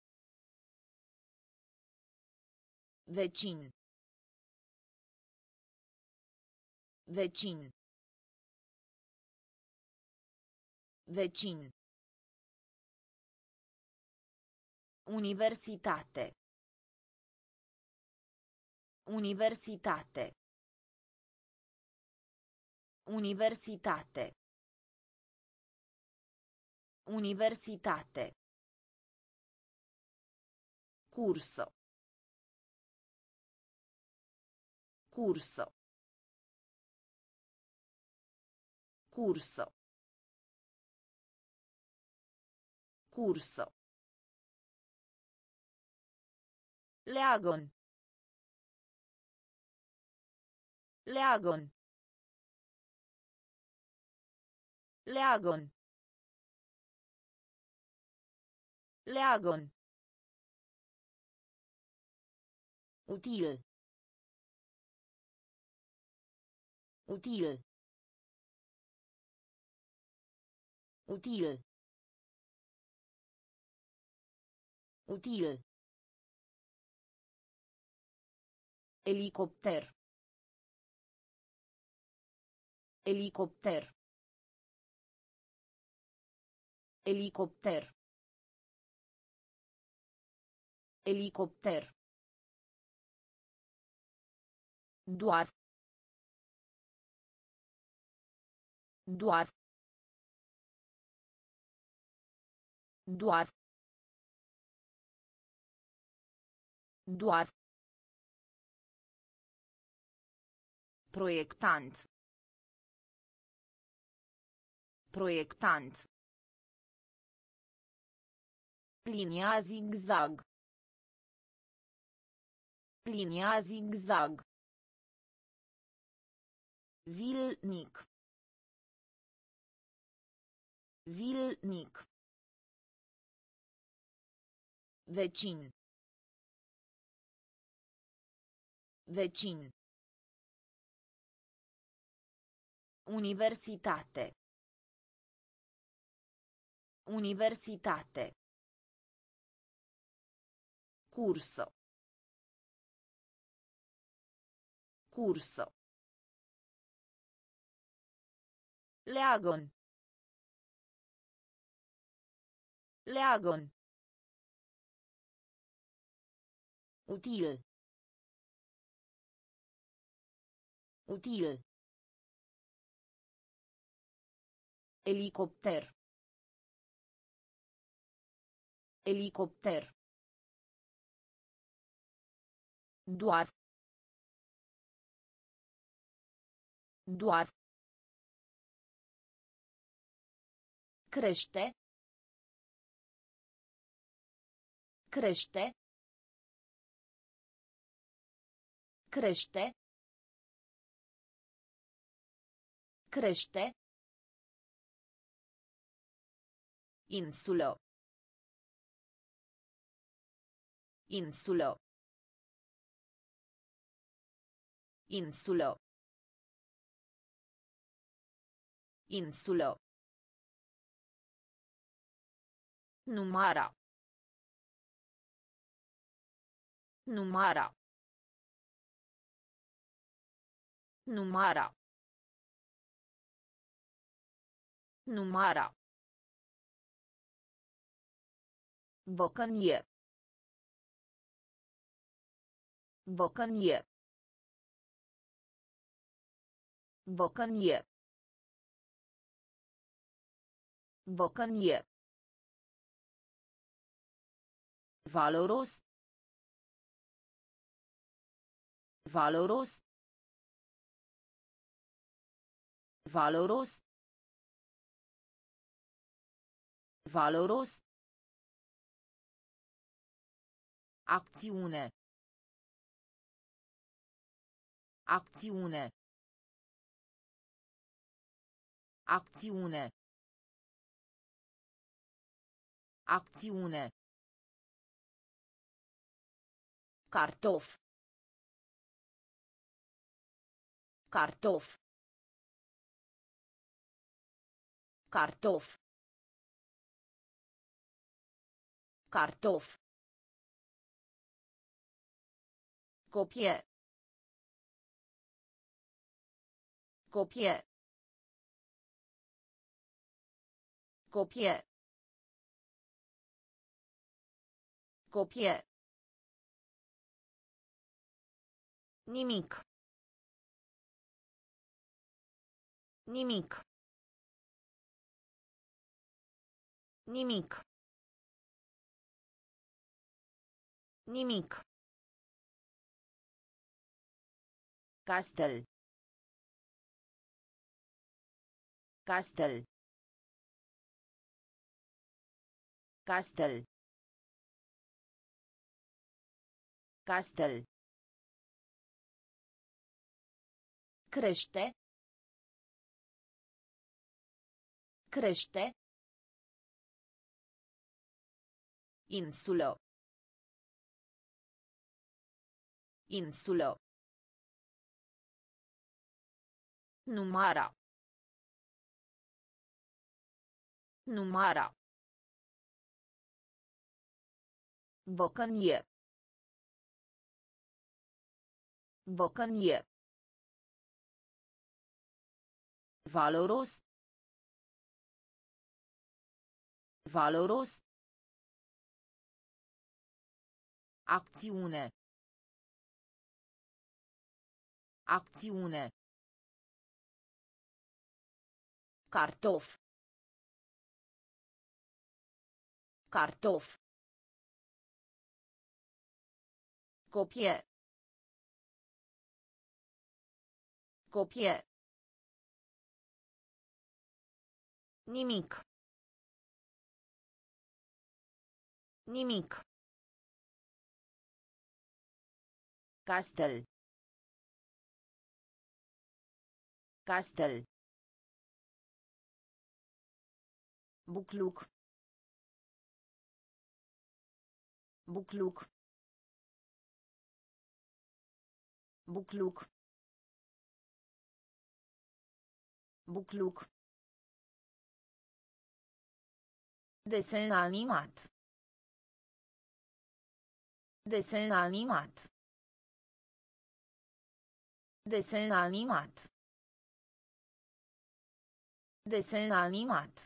Vecin. Vecin. Vecin. Universitate. Universitate. Universitate. Universitate. Curso. Curso. Curso. Curso. Leagon. Leagon. Leagon. Leagon. Util. Util. Util. Util. Elicopter. Elicopter. Elicopter. Elicopter. Doar. Doar. Doar. Doar. Proiectant. Proiectant. Linia zigzag. Linia zigzag. Zilnic. Zilnic. Vecin. Vecin. Universitate. Universitate. Curso. Curso. Leagon. Leagon. Util. Util. Elicopter. Elicopter. Doar. Doar. Crește. Crește. Crește. Crește. Insulă. Insulă. Insulă. Insulă. Numara. Numara. Numara. Numara. Bocănie. Bocănie. Bocănie. Bocănie. Valoros. Valoros. Valoros. Valoros. Acțiune. Acțiune. Acțiune. Acțiune. Cartof. Cartof. Cartof. Cartof. Copie. Copie. Copie. Copie. Nimic. Nimic. Nimic. Nimic. Castel. Castel. Castel. Castel. Crește. Crește. Insulă. Insulă. Numara. Numara. Bocănie. Bocănie. Valoros. Valoros. Acțiune. Acțiune. Cartof. Cartof. Copie. Copie. Nimic. Nimic. Castel. Castel. Bucluc. Bucluc. Bucluc. Bucluc. Desen animat. Desen animat. Desen animat. Desen animat.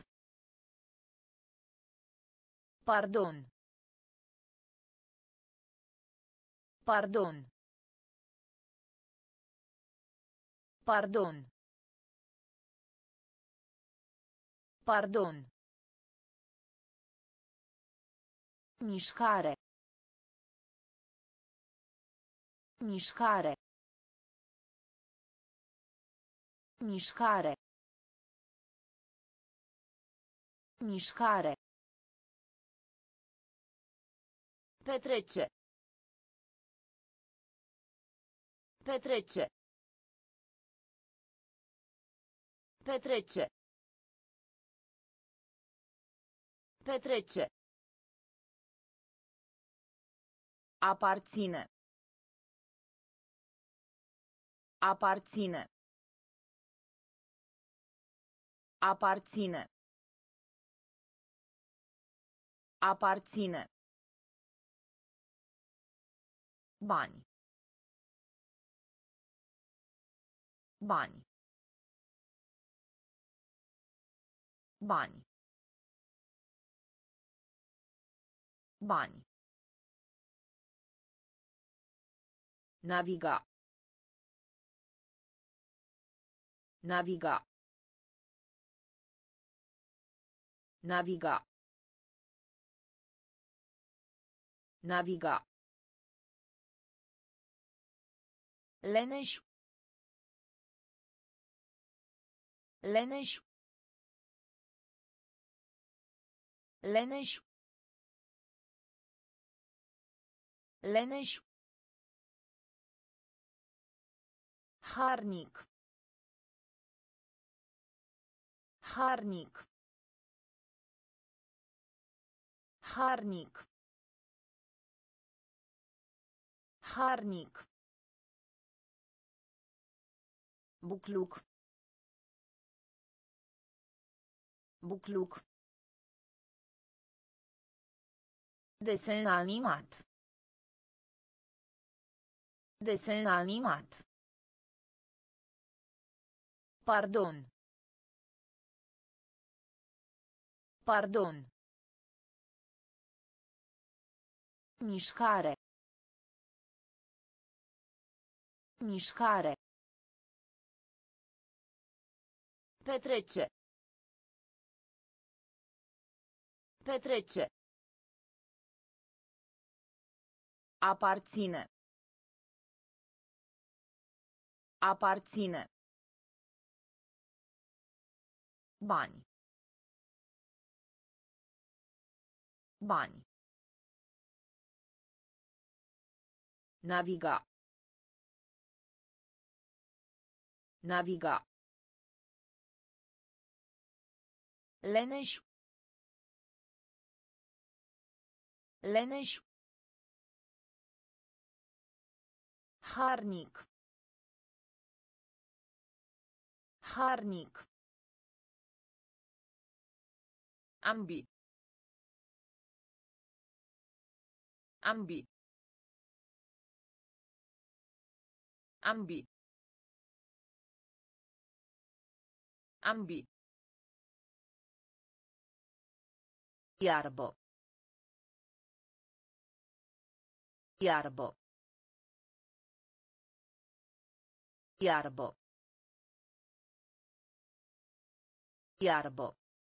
Pardon. Pardon. Pardon. Pardon. Mișcare. Mișcare. Mișcare. Mișcare. Petrece. Petrece. Petrece. Petrece. Aparține. Aparține. Aparține. Aparține. Bani. Bani. Bani. Bani. Naviga. Naviga. Naviga. Naviga. Leneș. Leneș. Leneș. Leneș. Harnic. Harnic. Harnic. Harnic. Bucluc. Bucluc. Desen animat. Desen animat. Pardon. Pardon. Mișcare. Mișcare. Petrece. Petrece. Aparține. Aparține. Bani. Bani. Naviga. Naviga. Leneș. Leneș. Harnic. Harnic. Ambi. Ambi. Ambi. Ambi. Iarbă. Iarbă. Iarbă. Iarbă.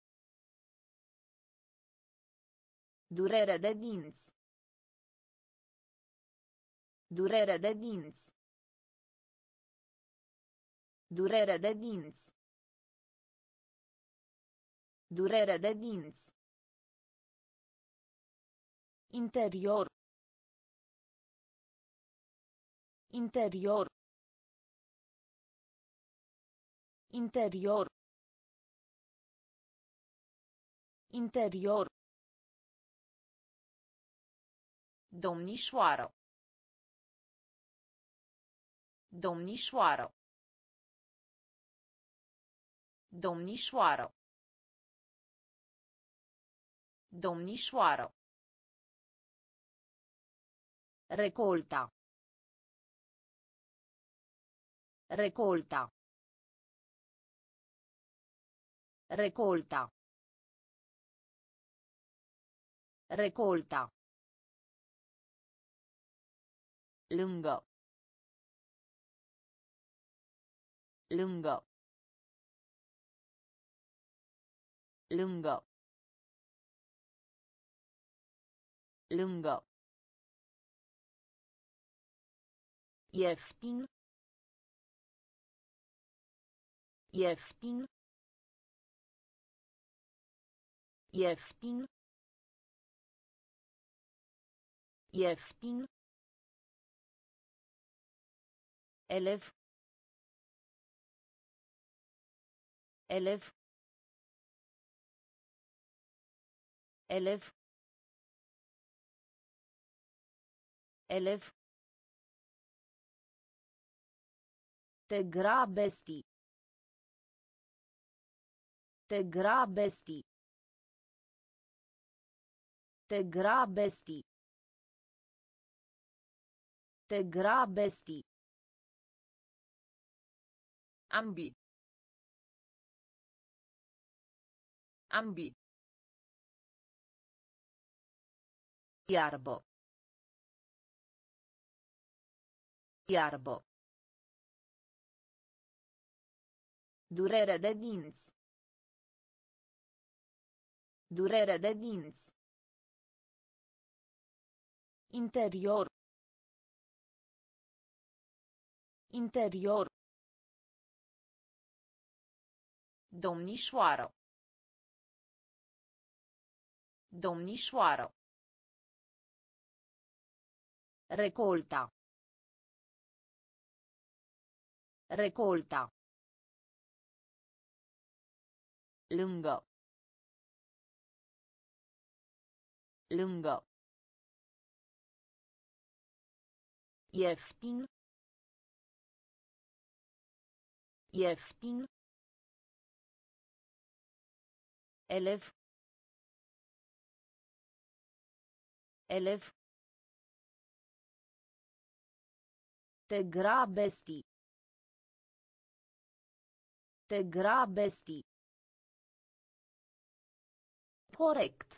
Durere de dinți. Durere de dinți. Durere de dinți. Durere de dinți. Interior. Interior. Interior. Interior. Domnișoară. Domnișoară. Domnișoară. Domnișoară. Recolta. Recolta. Recolta. Recolta. Lângă. Lângă. Lângă. Lângă. Ieftin. Ieftin. Ieftin. Ieftin. Elev. Elev. Elev. Elev. Te grabesti. Te grabesti. Te grabesti. Te grabesti. Ambi. Ambi. Iarbo. Iarbo. Durere de dinți. Durere de dinți. Interior. Interior. Domnișoară. Domnișoară. Recolta. Recolta. Lângă. Lângă. Ieftin. Ieftin. Elev. Elev. Te grabesti. Te grabesti. Corect.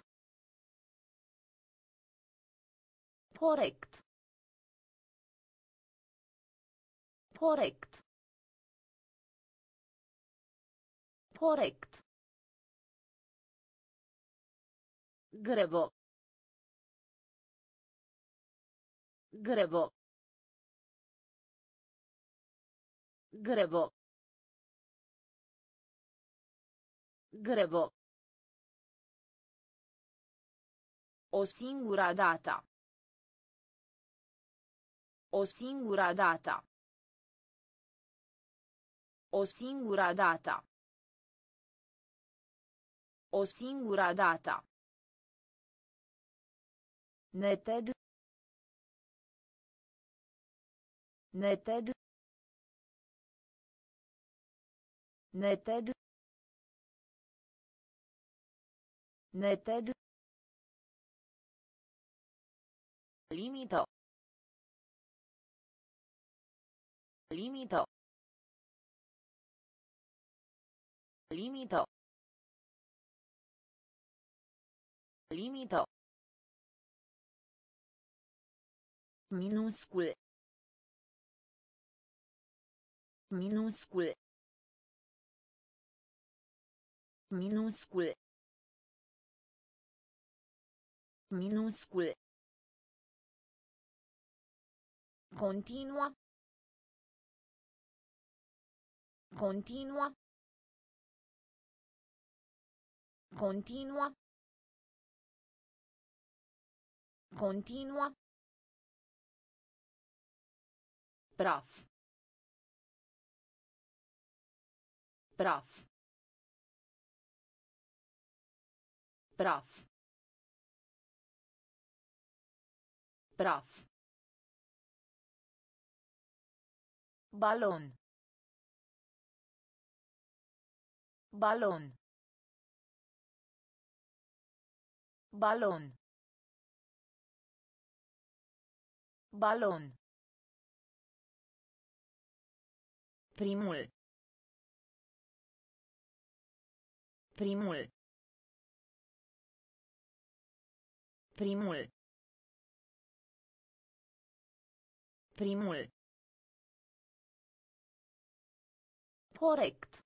Corect. Corect. Corect. Grevo. Grevo. Grevo. Grevo. O singura dată. O singura dată. O singura dată. O singura dată. Neted. Neted. Neted. Neted. Limită. Limită. Limită. Limită. Minuscul. Minuscul. Minuscul. Minuscul. Continua. Continua. Continua. Continua. Praf. Praf. Praf. Praf. Balon. Balon. Balon. Balon. Primul. Primul. Primul. Primul. Corect.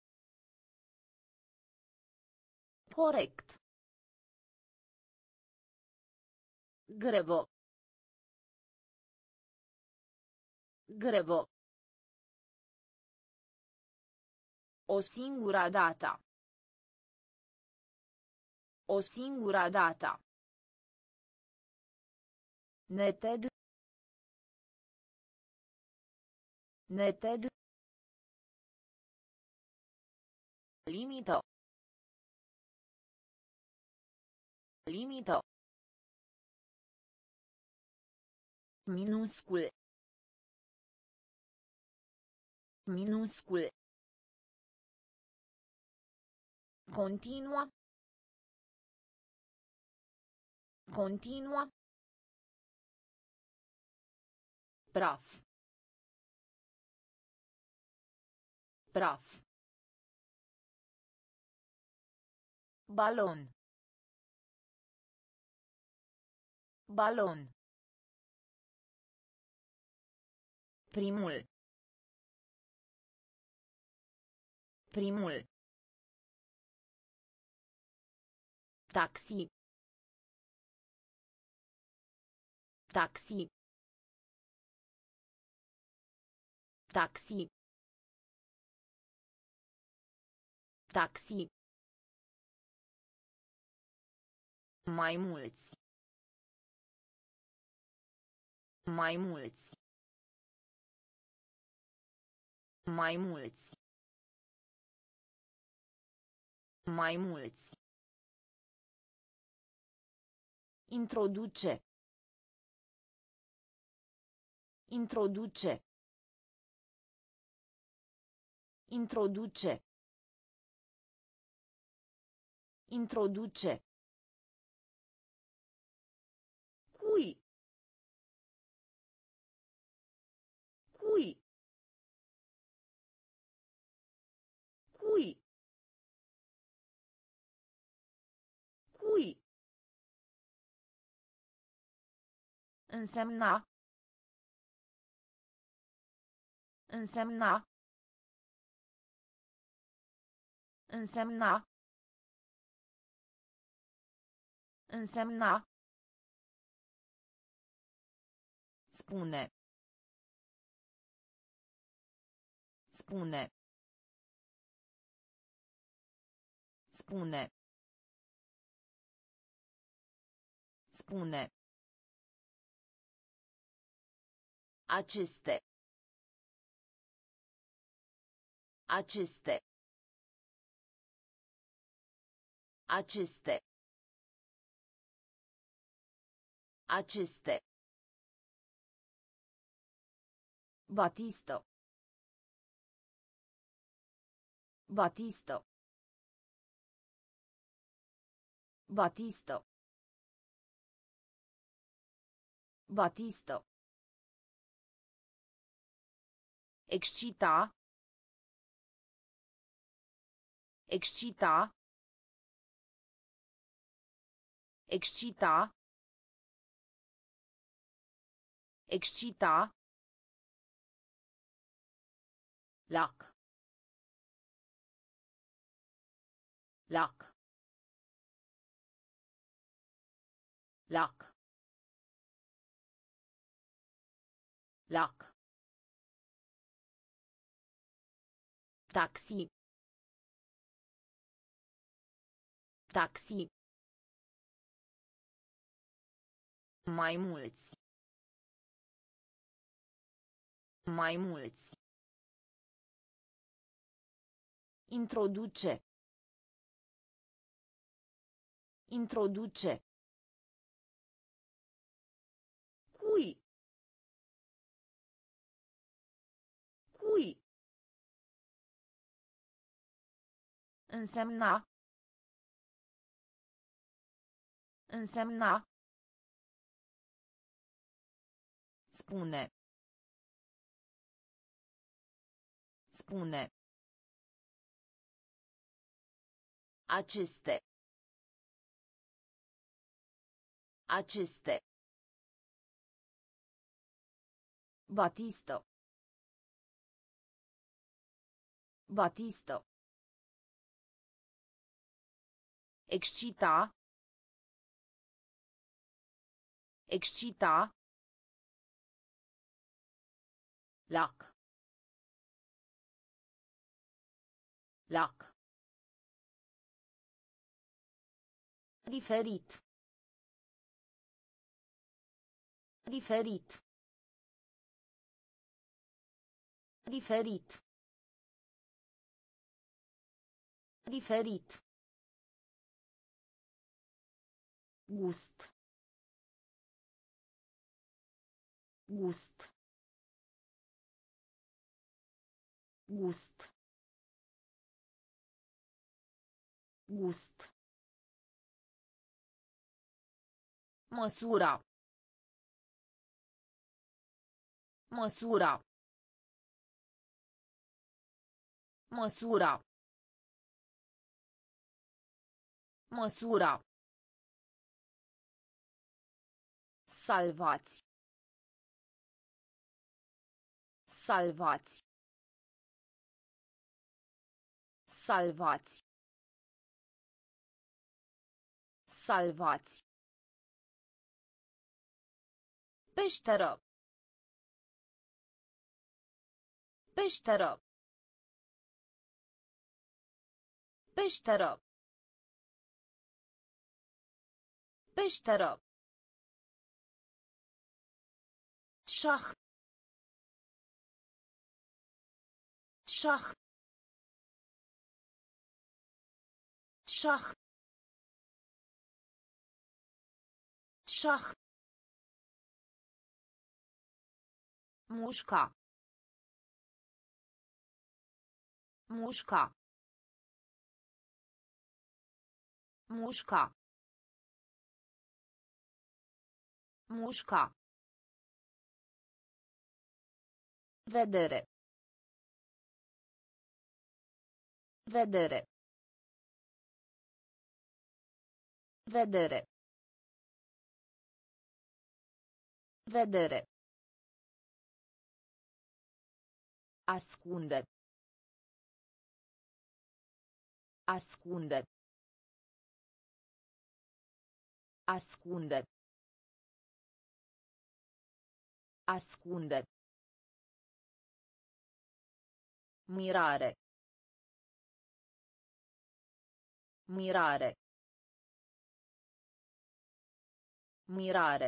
Corect. Grevo. Grevo. O singura dată. O singură dată. Neted. Neted. Limită. Limită. Minuscul. Minuscul. Continua. Continua. Praf. Praf. Balon. Balon. Primul. Primul. Taxi. Taxi. Taxi. Taxi. Mai mulți. Mai mulți. Mai mulți. Mai mulți. Introduce. Introduce. Introduce. Introduce. Cui. Cui. Cui. Cui. Însemna. Însemna. Însemna. Însemna. Spune. Spune. Spune. Spune. Aceste. Aceste. Aceste. Aceste. Batisto. Batisto. Batisto. Batisto. Excita. Excita. Excita. Excita. Lac. Lac. Lac. Lac. Taxi. Taxi. Mai mulți. Mai mulți. Introduce. Introduce. Cui. Cui. Însemna. Însemna. Spune. Spune. Aceste. Aceste. Batisto. Batisto. Excita. Excita. Lac. Lac. Diferit. Diferit. Diferit. Diferit. Gust. Gust. Gust. Gust. Măsura. Măsura. Măsura. Măsura. Salvați. Salvați. Salvați. Salvați. Peșteră. Peșteră. Peșteră. Peșteră. Șah. Șah. Șah. Șah. Mușca. Mușca. Mușca. Mușca. Vedere. Vedere. Vedere. Vedere. Ascunde. Ascunde. Ascunde. Ascunde. Mirare. Mirare. Mirare.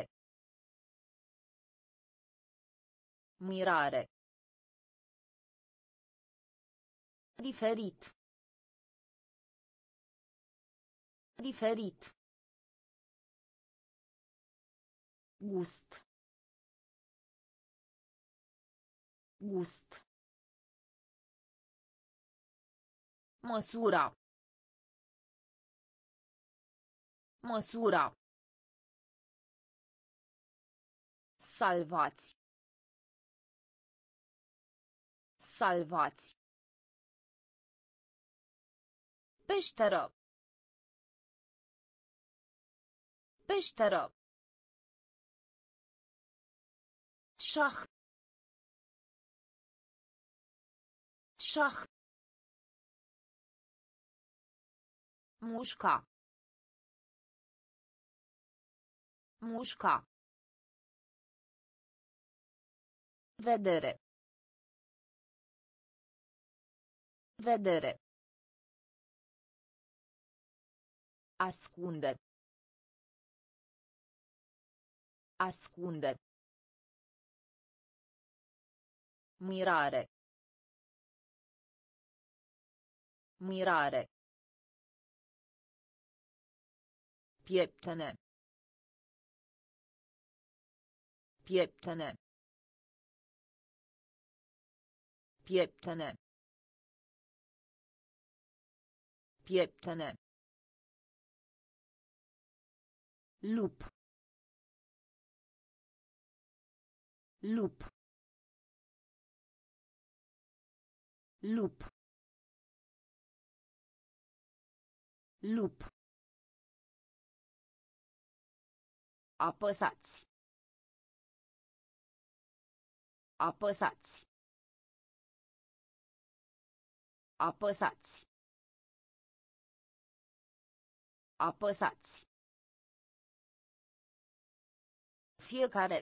Mirare. Diferit. Diferit. Gust. Gust. Măsura. Măsura. Salvați. Salvați. Peșteră. Peșteră. Șah. Șah. Mușca. Mușca. Vedere. Vedere. Ascunde. Ascunde. Mirare. Mirare. Pieptene. Pieptene. Pieptene. Pieptene. Lup. Lup. Lup. Lup. Apăsați. Apăsați. Apăsați. Apăsați. Fiecare.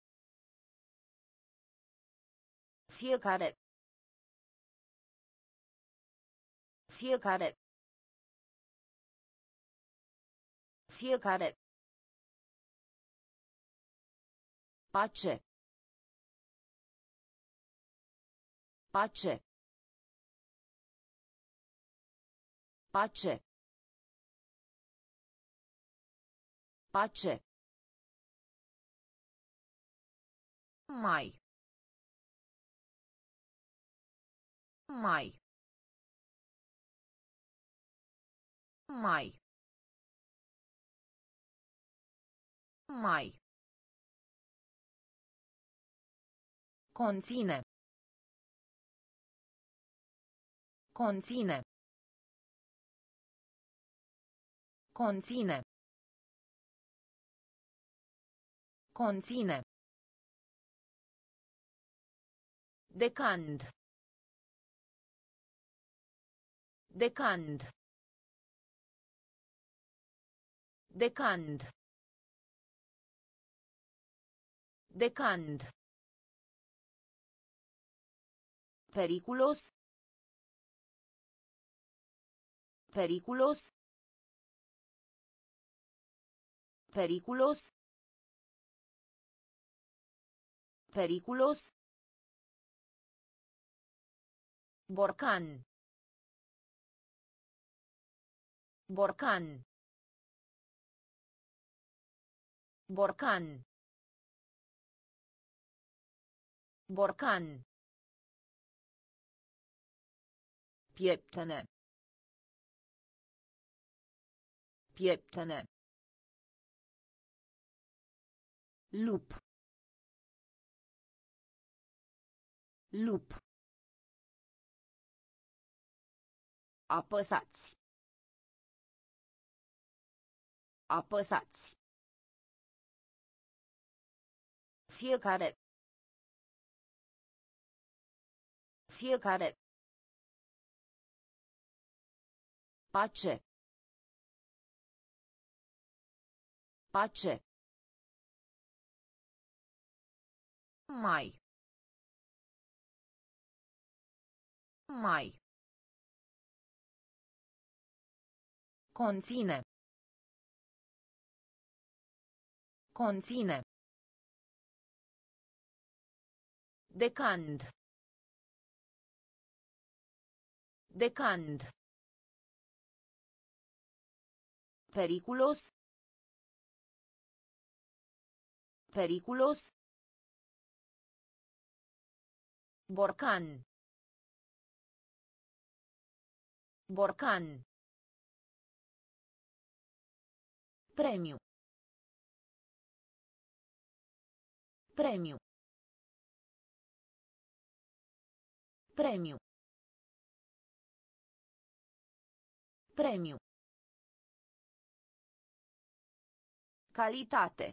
Fiecare. Fiecare. Fiecare. Pace. Pace. Pace. Pace. Mai. Mai. Mai. Mai. Conține. Conține. Conține. Conține. Decand. Decand. Decand. Decand. Periculos. Periculos. Periculos. Periculos. Borcan. Borcan. Borcan. Borcan. Pieptene. Pieptene. Lup. Lup. Apăsați. Apăsați. Fiecare. Fiecare. Pace. Pace. Mai. Mai. Conține. Conține. Decand. Decand. Periculos. Periculos. Borcan. Borcan. Premiu. Premiu. Premiu. Premiu. Calitate.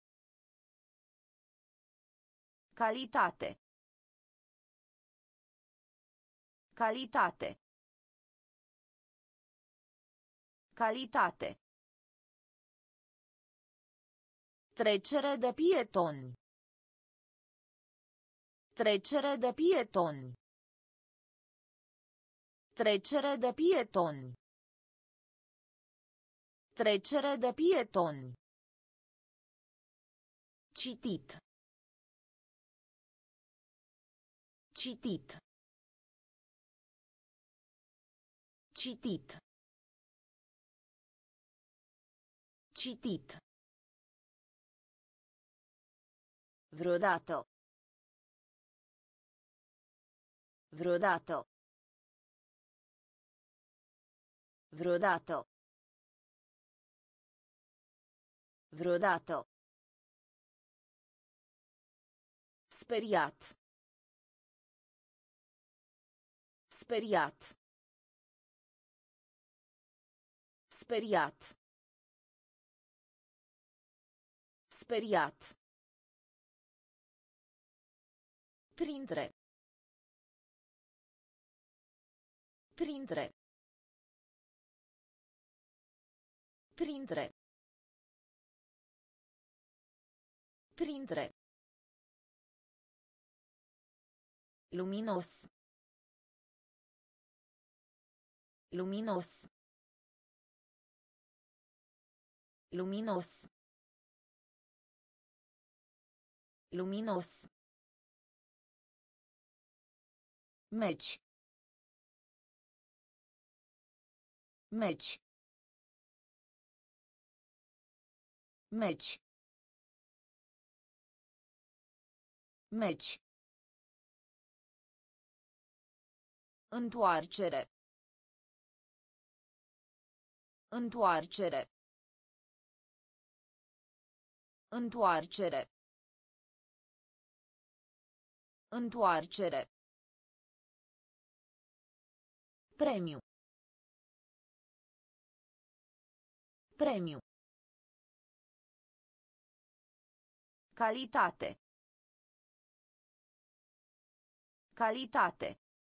Calitate. Calitate. Calitate. Trecere de pietoni. Trecere de pietoni. Trecere de pietoni. Trecere de pietoni. Citit. Citit. Citit. Citit. Vreodată. Vreodată. Vreodată. Vreodată. Speriat. Speriat. Speriat. Speriat. Printre. Printre. Printre. Printre. Luminos. Luminos. Luminos. Luminos. Meci. Meci. Meci. Meci. Întoarcere. Întoarcere. Întoarcere. Întoarcere. Premiu. Premiu. Calitate. Calitate.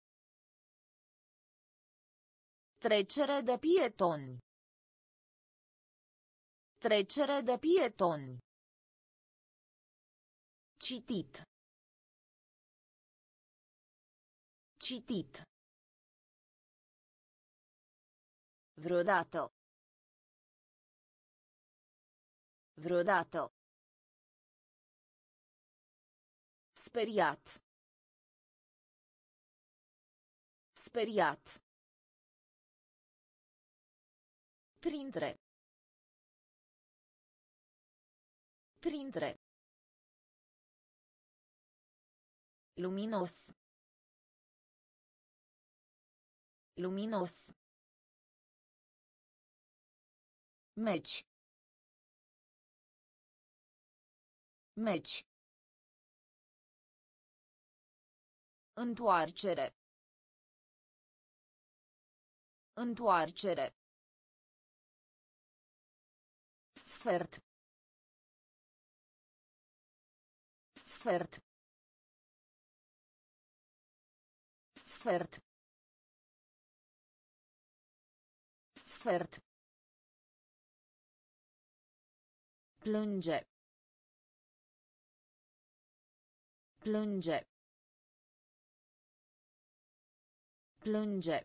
Trecere de pietoni. Trecere de pietoni. Citit. Citit. Vreodată. Vreodată. Speriat. Speriat. Printre. Printre. Luminos. Luminos. Meci. Meci. Întoarcere. Întoarcere. Sfert. Sfert. Sfert. Sfert. Plânge. Plânge. Plânge.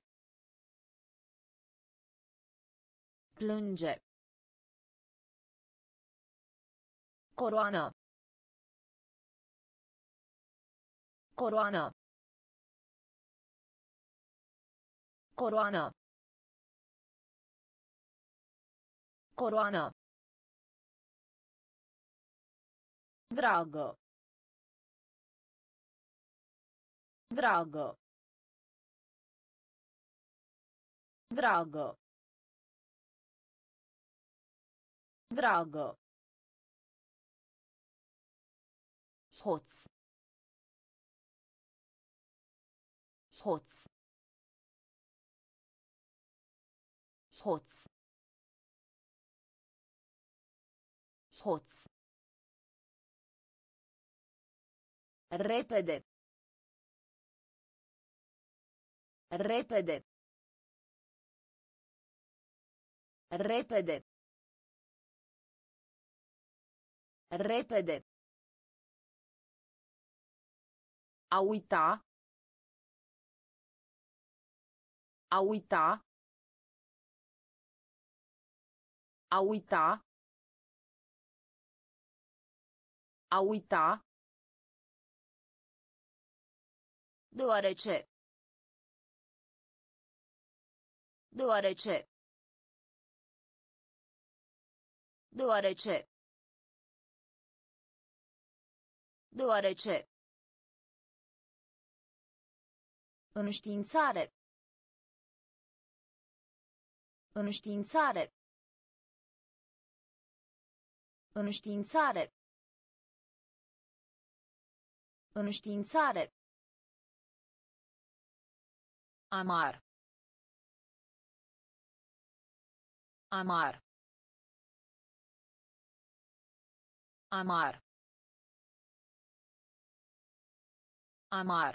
Plânge. Coroană. Coroană. Coroană. Coroană. Dragă. Dragă. Dragă. Dragă. Hoț. Hoț. Hoț. Hoț. Repede. Repede. Repede. Repede. A uita. A uita. A uita. A uita. Deoarece. Deoarece. Deoarece. Deoarece. Înștiințare. Înștiințare. Înștiințare. Înștiințare. Amar. Amar. Amar. Amar.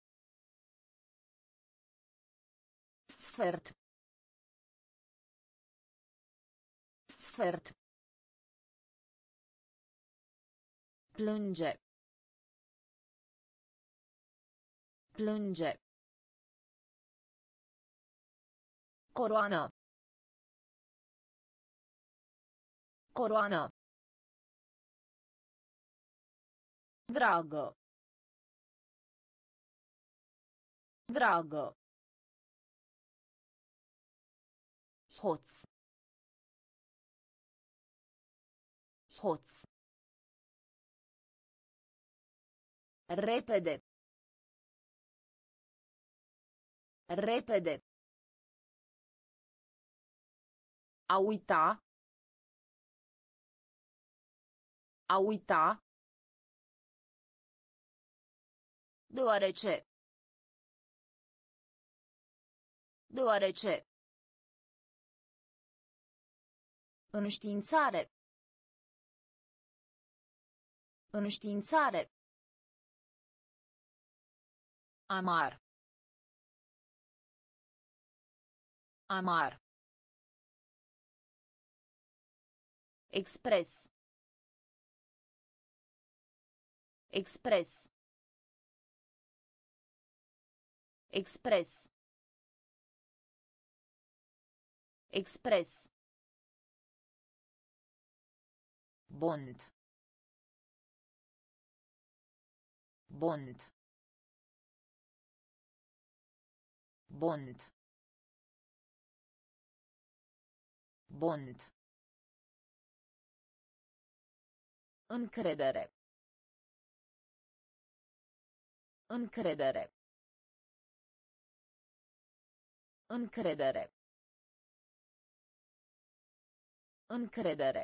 Sfert. Sfert. Plânge. Plânge. Coroană. Coroană. Dragă. Dragă. Hoț. Hoț. Repede. Repede. A uita. A uita. Deoarece. Deoarece. Înștiințare. Înștiințare. Amar. Amar. Expres. Expres. Expres. Expres. Bond. Bond. Bond. Bond. Încredere. Încredere. Încredere. Încredere.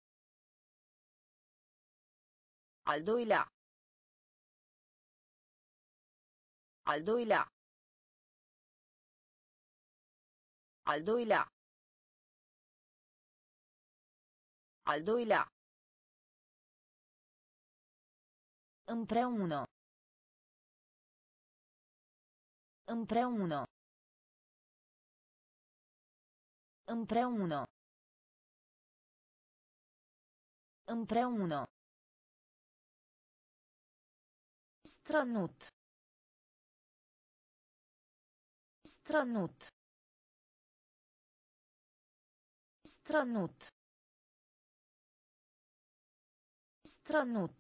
Al doilea. Al doilea. Al doilea. Al doilea. Împreună. Împreună. Împreună. Împreună. Strănut. Strănut. Strănut. Strănut.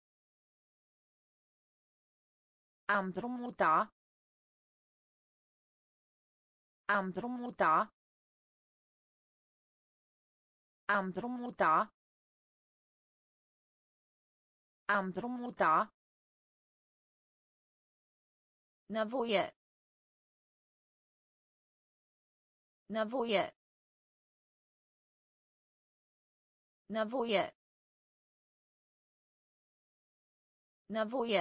A împrumuta. A împrumuta. A împrumuta. A împrumuta. Nevoie. Nevoie. Nevoie. Nevoie.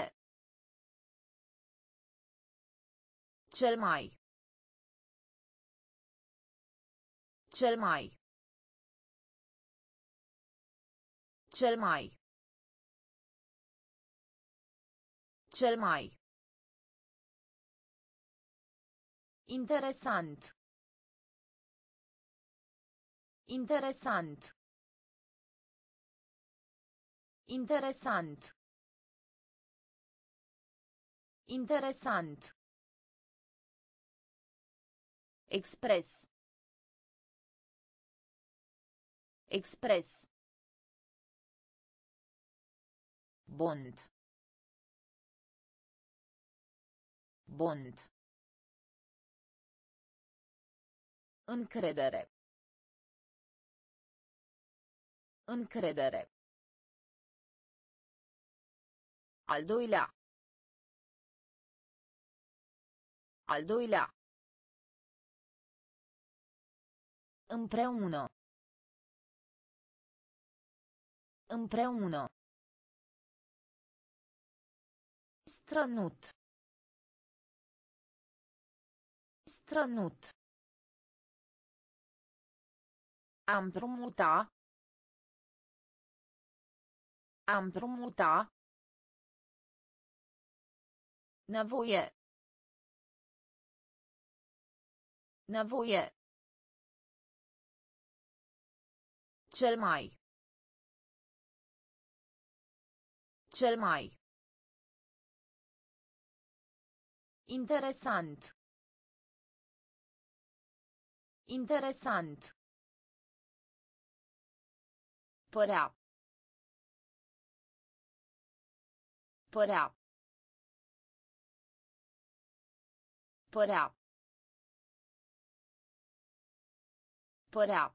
Cel mai. Cel mai. Cel mai. Cel mai. Interesant. Interesant. Interesant. Interesant. Expres. Expres. Bond. Bond. Încredere. Încredere. Al doilea. Al doilea. Împreună. Împreună. Strănut. Strănut. A împrumuta. A împrumuta. Nevoie. Nevoie. Cel mai. Cel mai. Interesant. Interesant. Părea. Părea. Părea. Părea.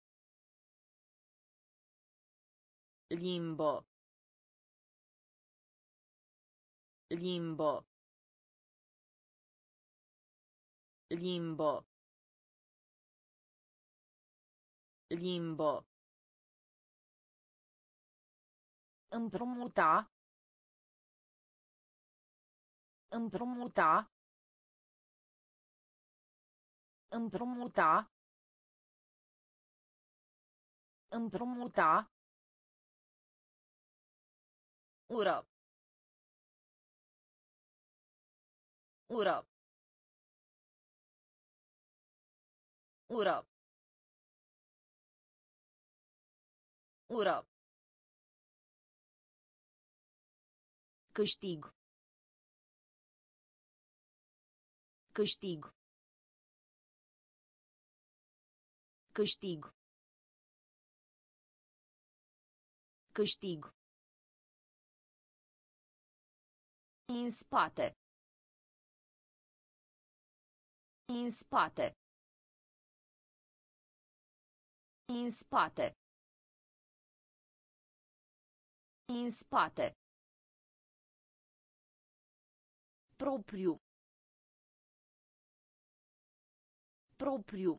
Limbo. Limbo. Limbo. Limbo. Împrumuta. Împrumuta. Împrumuta. Împrumuta. Ură. Ură. Ură. Ură. Câștig. Câștig. Câștig. Câștig. În spate. În spate. În spate. În spate. Propriu. Propriu.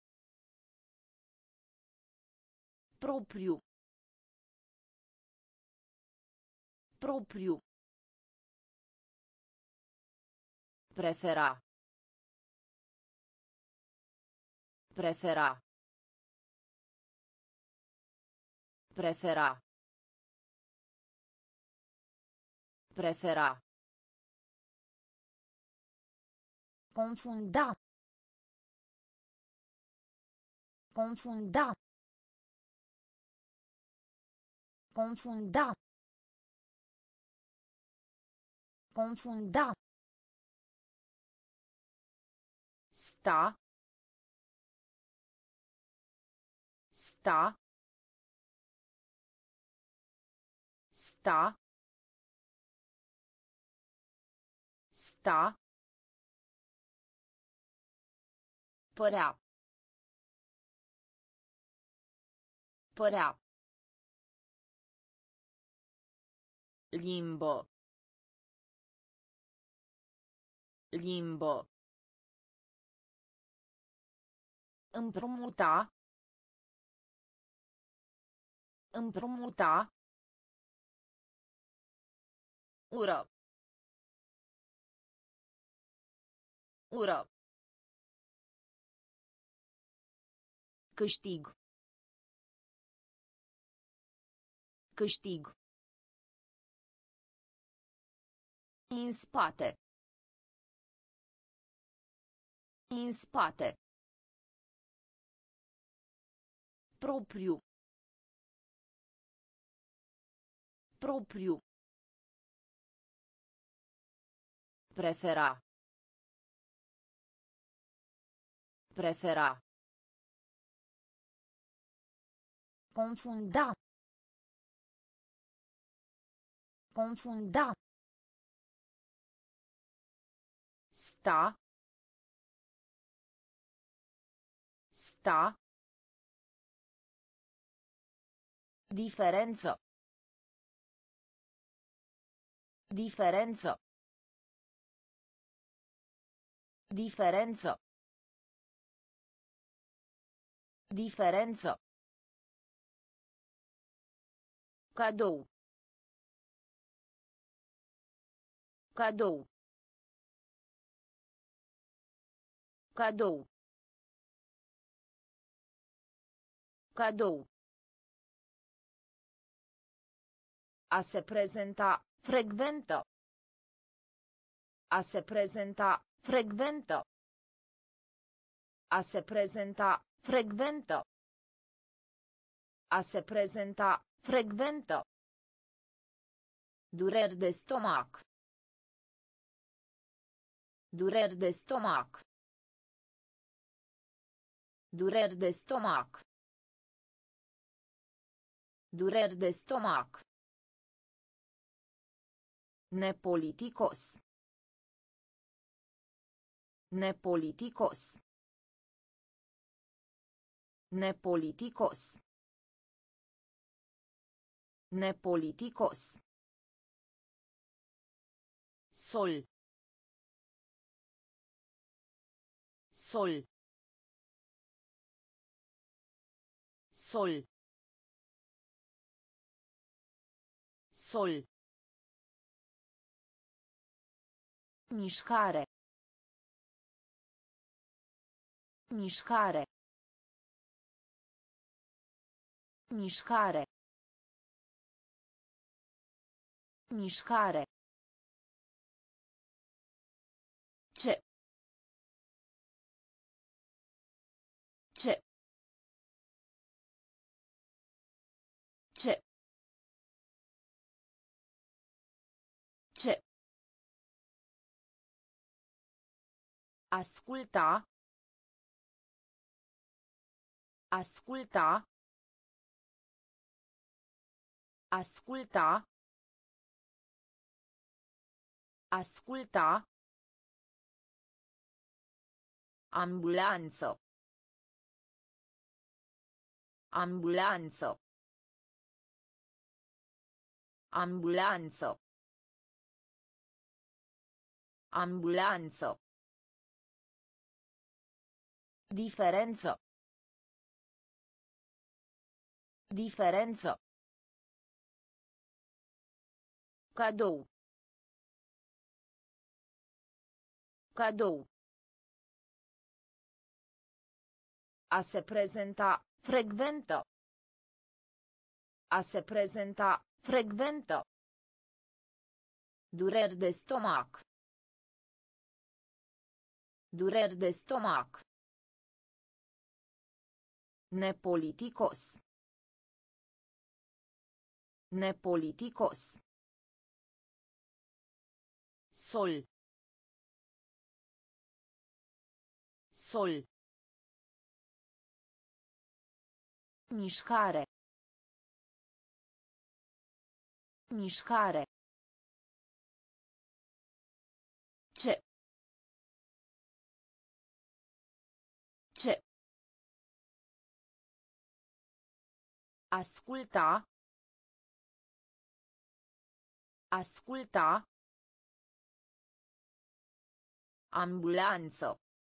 Propriu. Propriu. Prefera. Prefera. Prefera. Prefera. Confunda. Confunda. Confunda. Confunda. Sta. Sta. Sta. Sta. Părea. Părea. Limbo. Limbo. Împrumuta. Împrumuta. Ură. Ură. Câștig. Câștig. În spate. În spate. Propriu. Propriu. Prefera. Prefera. Confunda. Confunda. Sta. Sta. Diferență. Diferență. Diferență. Diferență. Cadou. Cadou. Cadou. Cadou. A se prezenta, frecventă. A se prezenta, frecventă. A se prezenta, frecventă. A se prezenta, frecventă. Dureri de stomac. Dureri de stomac. Dureri de stomac. Dureri de stomac. Nepoliticos. Nepoliticos. Nepoliticos. Nepoliticos. Sol. Sol. Sol. Sol. Mișcare. Mișcare. Mișcare. Mișcare. Ce. Ce. Ce. Ce. Asculta. Asculta. Asculta. Asculta. Ambulanță. Ambulanță. Ambulanță. Ambulanță. Diferență. Diferență. Cadou. Cadou. A se prezenta, frecventă. A se prezenta, frecventă. Dureri de stomac. Dureri de stomac. Nepoliticos. Nepoliticos. Sol. Sol. Mișcare. Mișcare. Ce. Ce. Asculta. Asculta. Ambulanță.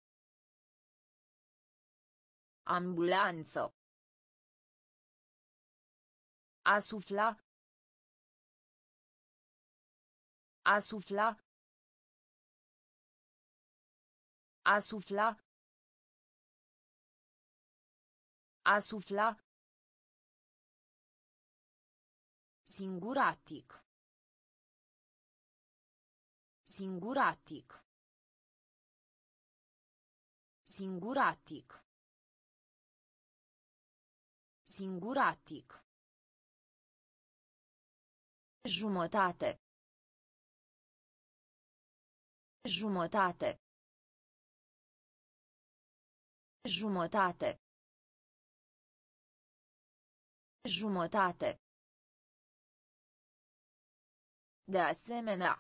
Ambulanță. A sufla. A sufla. A sufla. A sufla. Singuratic. Singuratic. Singuratic. Singuratic. Jumătate. Jumătate. Jumătate. Jumătate. De asemenea.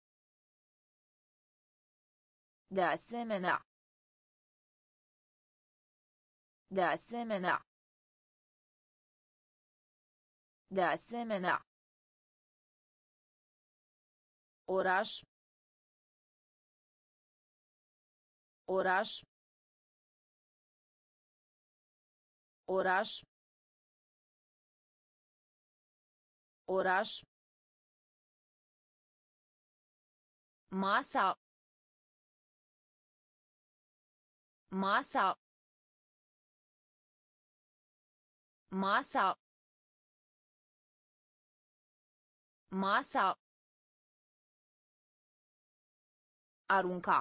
De asemenea. De asemenea. De asemenea. Oraș. Oraș. Oraș. Oraș. Masa. Masa. Masa. Masa. Arunca.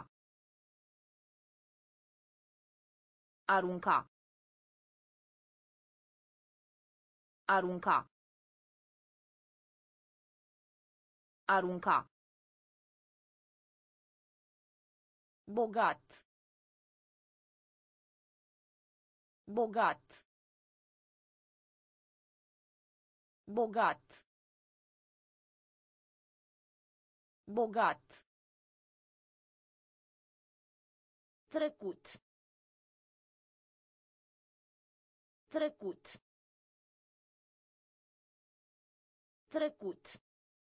Arunca. Arunca. Arunca. Bogat. Bogat. Bogat. Bogat. Trecut. Trecut. Trecut.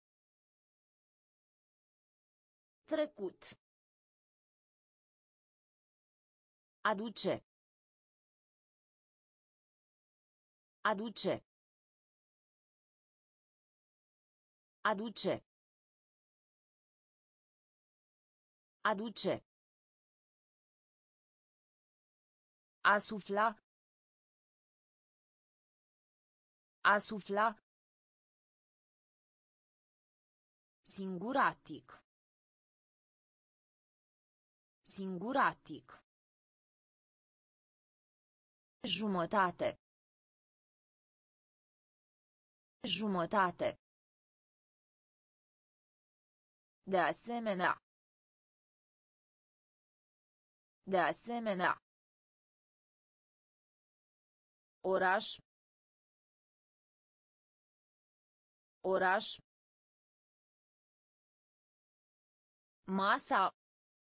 Trecut. Aduce. Aduce. Aduce. Aduce. A sufla. A sufla. Singuratic. Singuratic. Jumătate. Jumătate. De asemenea. De asemenea. Oraș. Oraș. Masa.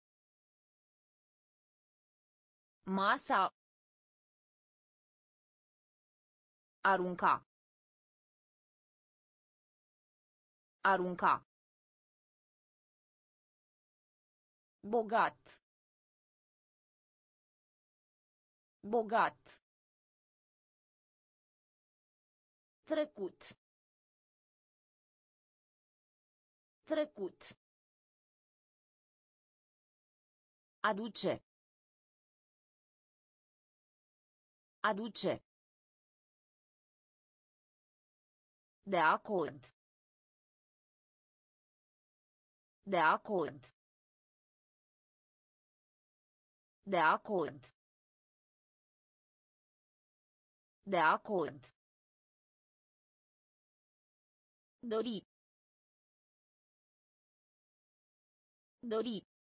Masa. Arunca. Arunca. Bogat. Bogat. Trecut. Trecut. Aduce. Aduce. De acord. De acord. De acord. De acord. Dori. Dori.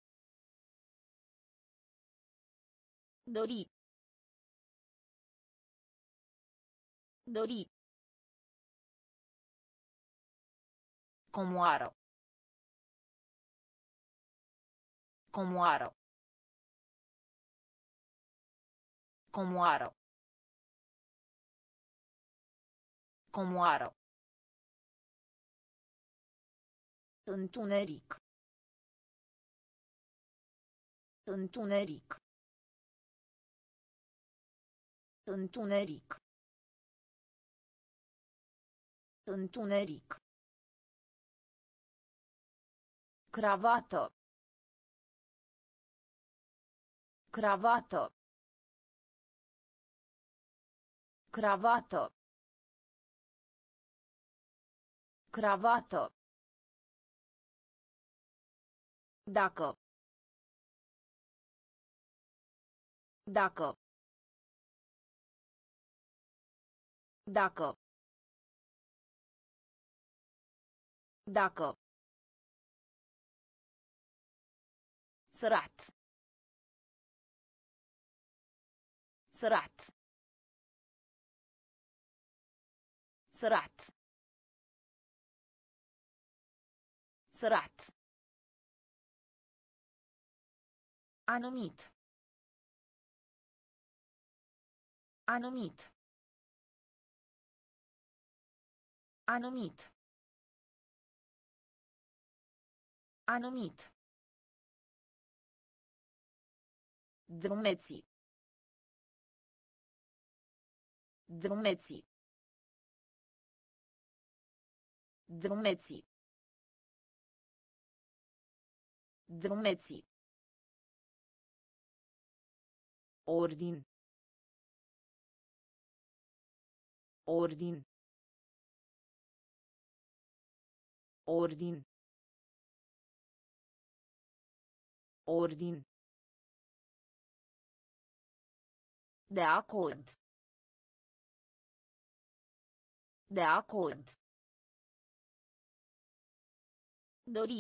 Dori. Dori. Comoară. Comoară. Comoară. Comoară. Întuneric. Întuneric. Întuneric. Întuneric. Cravată. Cravată. Cravată. Cravată. Dacă. Dacă. Dacă. Dacă. Sărat. Sărat. Sărat. Sărat. Anumit. Anumit. Anumit. Anumit. Drumeții. Drumeții. Drumeții. Drumeții. Ordin. Ordin. Ordin. Ordin. De acord. De acord. Dori.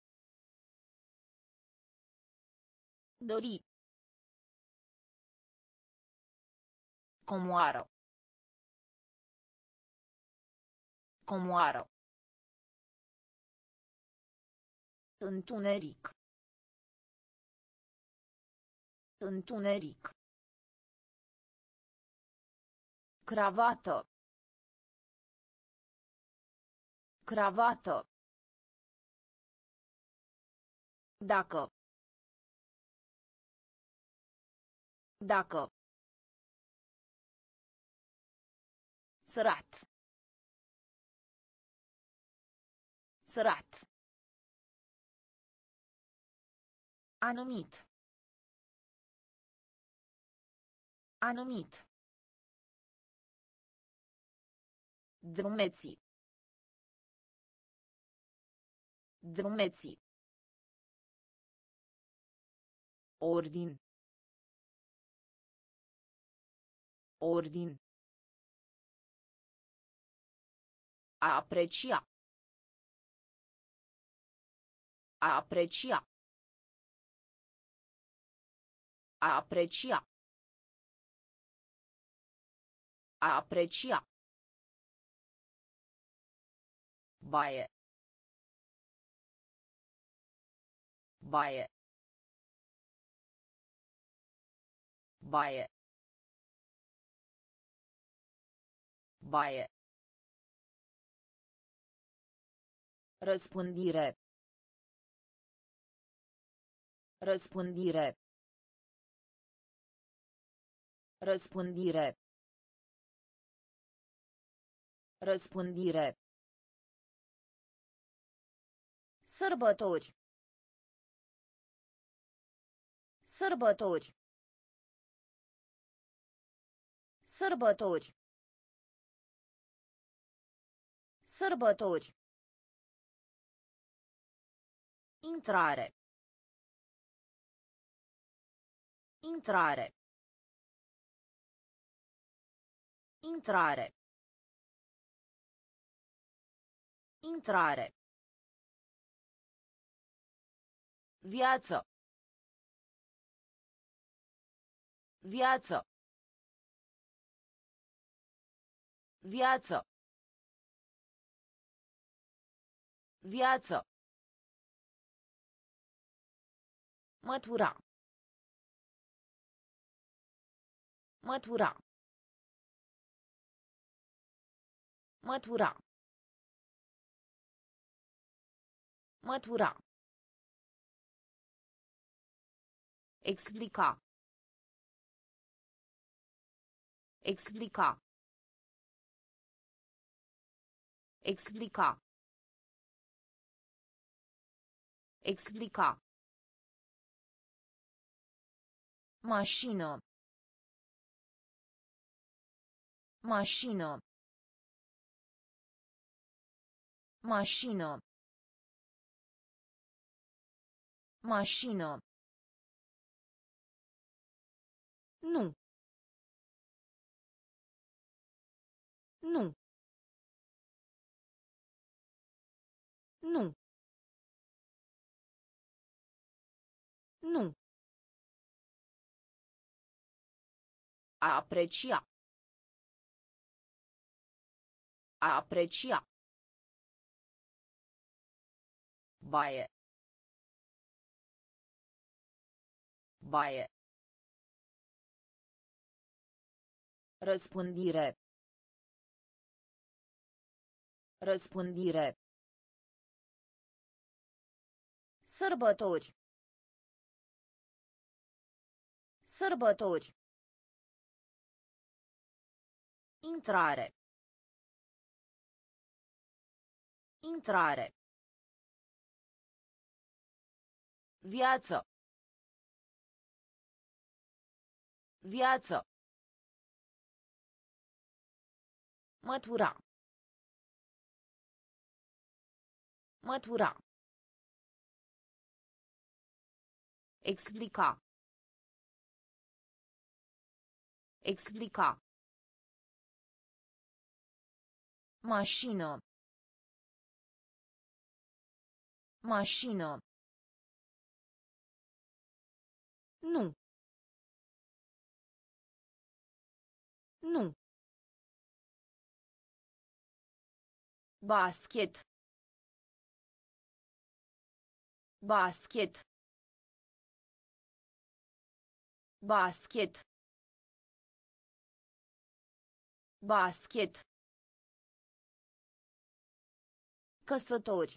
Dori. Comoară. Comoară. Întuneric. Întuneric. Cravată. Cravată. Dacă. Dacă. Sărat. Sărat. Anumit. Anumit. Drumeții. Drumeții. Ordin. Ordin. A aprecia. A aprecia. A aprecia. A aprecia. Baie. Baie. Baie. Baie. Răspândire. Răspândire. Răspândire. Răspândire. Sărbători. Sărbători. Sărbători. Sărbători. Intrare. Intrare. Intrare. Intrare. Viață. Viață. Viață. Viață. Mătura. Mătura. Mătura. Mătura. Explica. Explica. Explica. Explica. Mașină. Mașină. Mașină. Mașină. Nu. Nu. Nu. Nu. A aprecia. A aprecia. Baie. Baie. Răspândire. Răspândire. Sărbători. Sărbători. Intrare. Intrare. Viață. Viață. Mătura. Mătura. Explica. Explica. Mașină. Mașină. Nu. Nu. Basket. Basket. Basket. Basket. Căsători.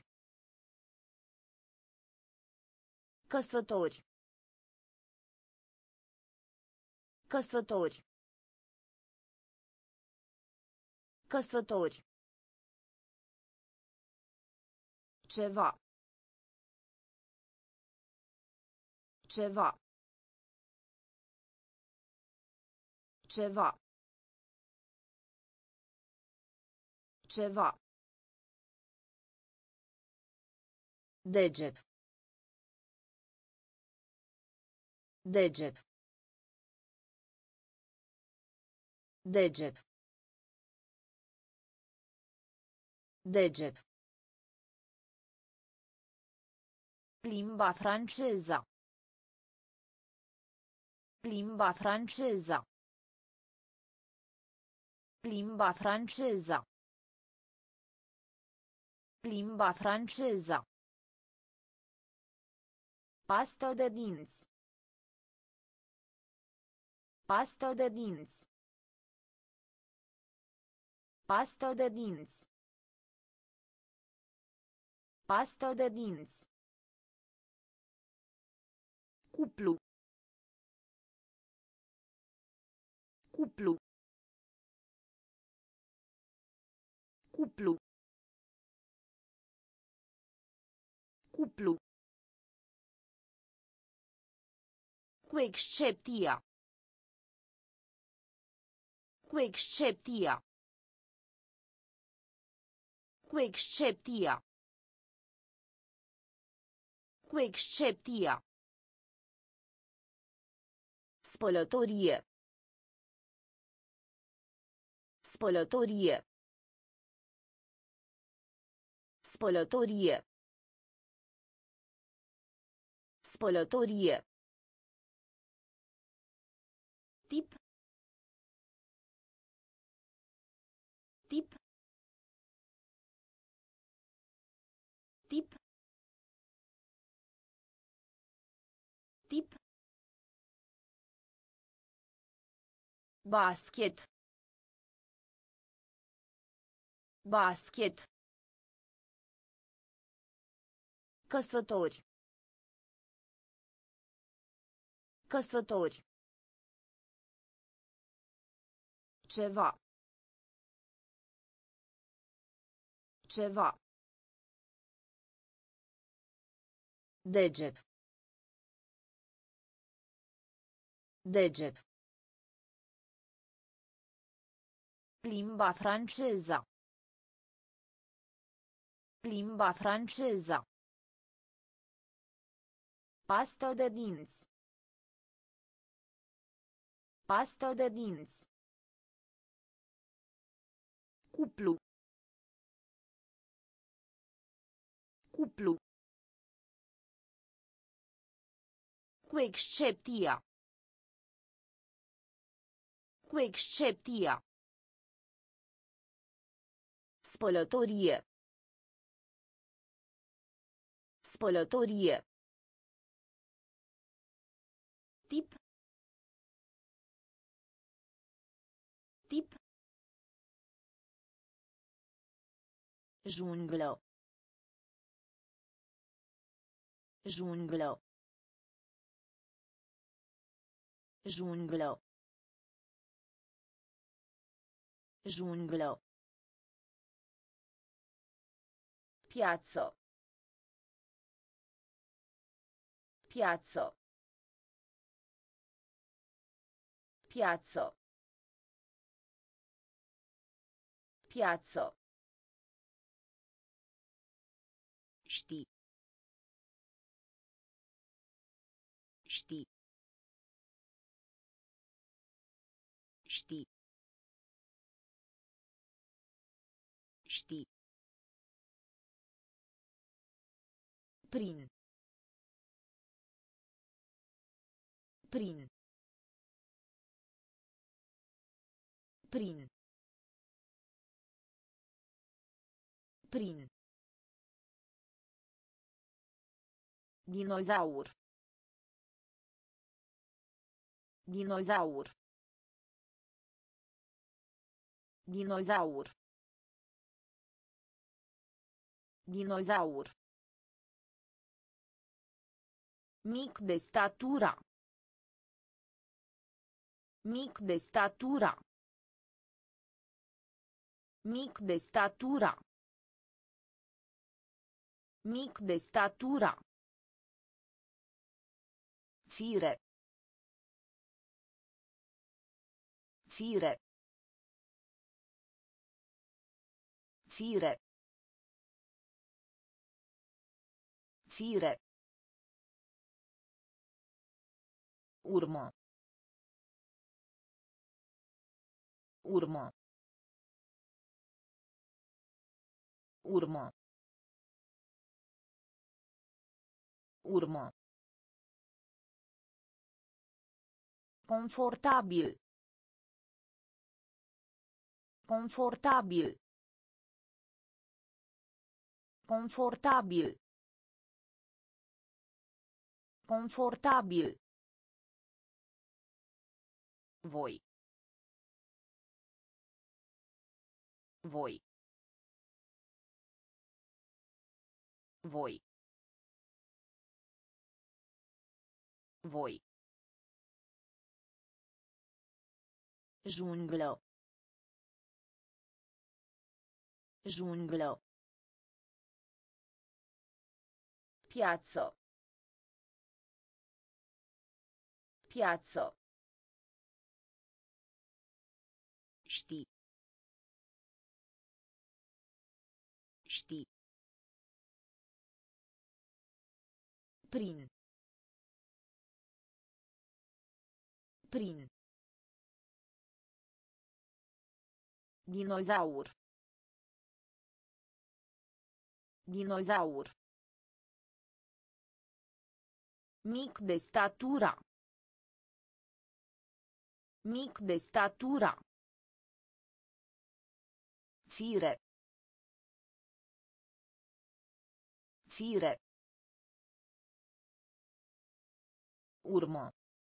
Căsători. Căsători. Căsători. Ceva. Ceva. Ceva. Ceva. Deget. Deget. Deget. Deget. Limba franceză. Limba franceză. Limba franceză. Limba franceză. Pastă de dinți. Pastă de dinți. Pastă de dinți. Pastă de dinți. Cuplu. Cuplu. Cuplu. Cuplu. Cu excepția. Cu excepția. Cu excepția. Cu excepția. Spălătorie. Spălătorie. Spălătorie. Spălătorie. Tip. Tip. Tip. Tip. Basket. Basket. Căsători. Căsători. Ceva. Ceva. Deget. Deget. Limba franceză. Limba franceză. Pastă de dinți. Pastă de dinți. Cuplu. Cuplu. Cu excepția. Cu excepția. Spălătorie. Spălătorie. Tip. Tip. Junglă. Junglă. Junglă. Junglă. Piață. Piață. Piață. Piață. Știi. Știi. Știi. Știi. Prin. Prin. Prin. Prin. Dinozaur. Dinozaur. Dinozaur. Dinozaur. Mic de statura. Mic de statura. Mic de statura. Mic de statura. Fire. Fire. Fire. Fire. Urmă. Urmă. Urmă. Urmă. Confortabil. Confortabil. Confortabil. Confortabil. Voi. Voi. Voi. Voi. Junglă. Junglă. Piață. Piață. Știi. Știi. Prin. Prin. Dinozaur. Dinozaur. Mic de statura. Mic de statura. Fire. Fire. Urmă.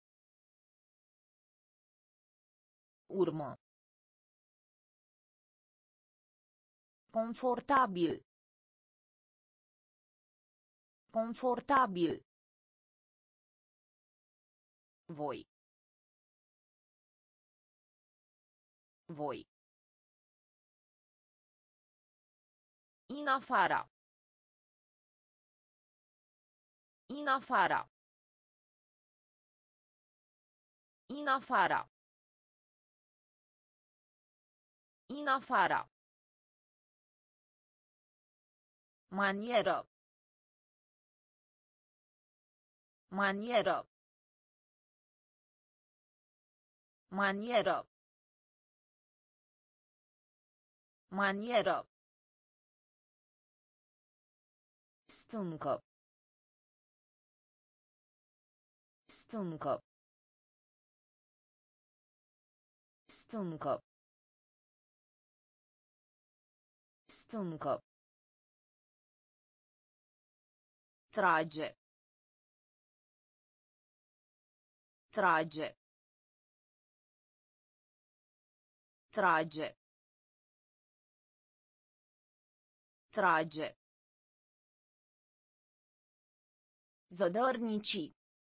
Urmă. Confortabil. Confortabil. Voi. Voi. In afara. In afara. In afara. In afara. Manieră. Manieră. Manieră. Manieră. Stâncă. Stâncă. Stâncă. Stâncă. Trage. Trage. Trage. Trage. Zădărnici.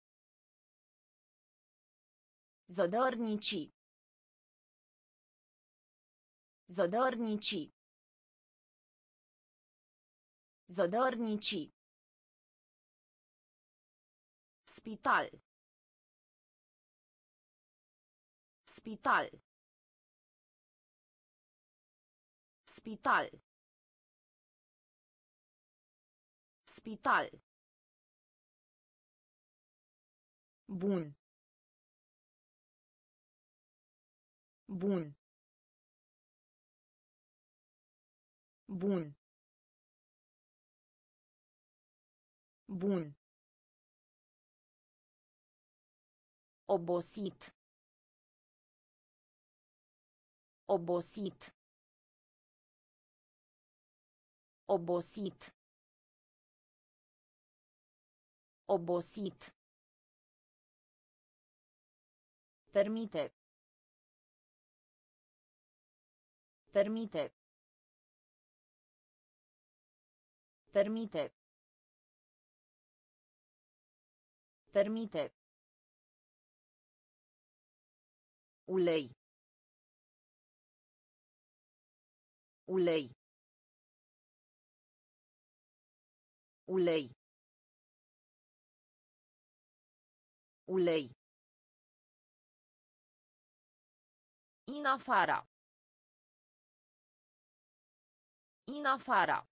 Zădărnici. Zădărnici. Zădărnici. Spital. Spital. Spital. Spital. Bun. Bun. Bun. Bun. Obosit. Obosit. Obosit. Obosit. Permite. Permite. Permite. Permite. Ulei. Ulei. Ulei. Ulei. In afara. In afara.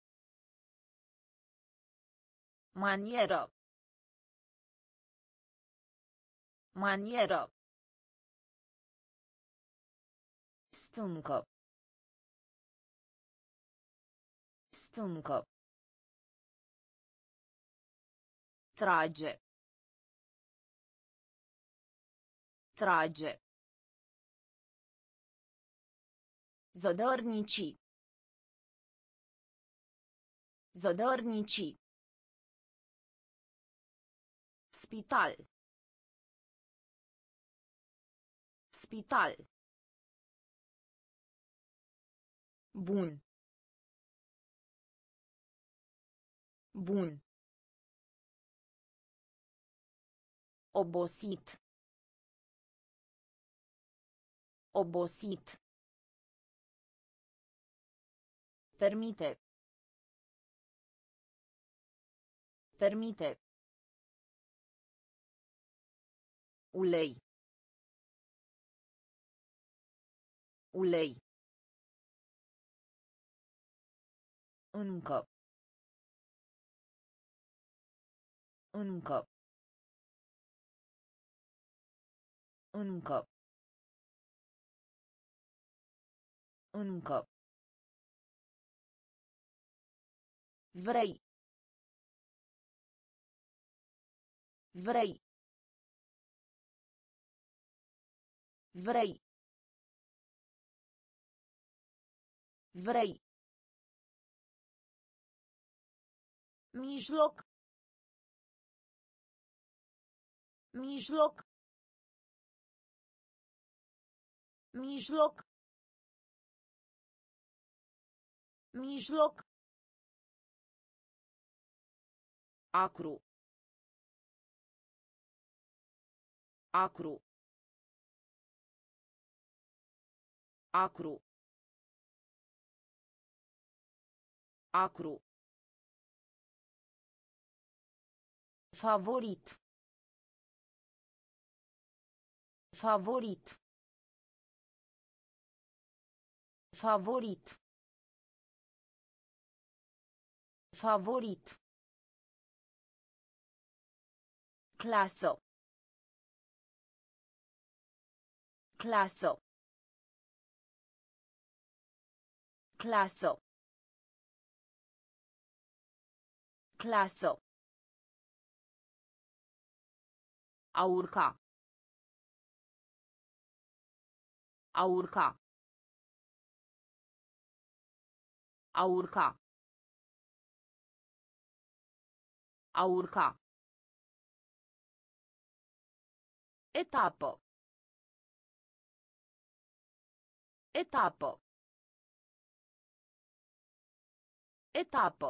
Manieră. Manieră. Stâncă. Stâncă. Trage. Trage. Zădărnici. Zădărnici. Spital. Spital. Bun. Bun. Obosit. Obosit. Permite. Permite. Ulei. Ulei. Încă. Încă. Încă. Încă. Vrei. Vrei. Vrei. Vrei. Mijloc. Mijloc. Mijloc. Mijloc. Acru. Acru. Acru. Acru. Favorit. Favorit. Favorit. Favorit. Clasă. Clasă. Clasă. Clasă. A urca. A urca. A urca. A urca. Etapă. Etapă. Etapă.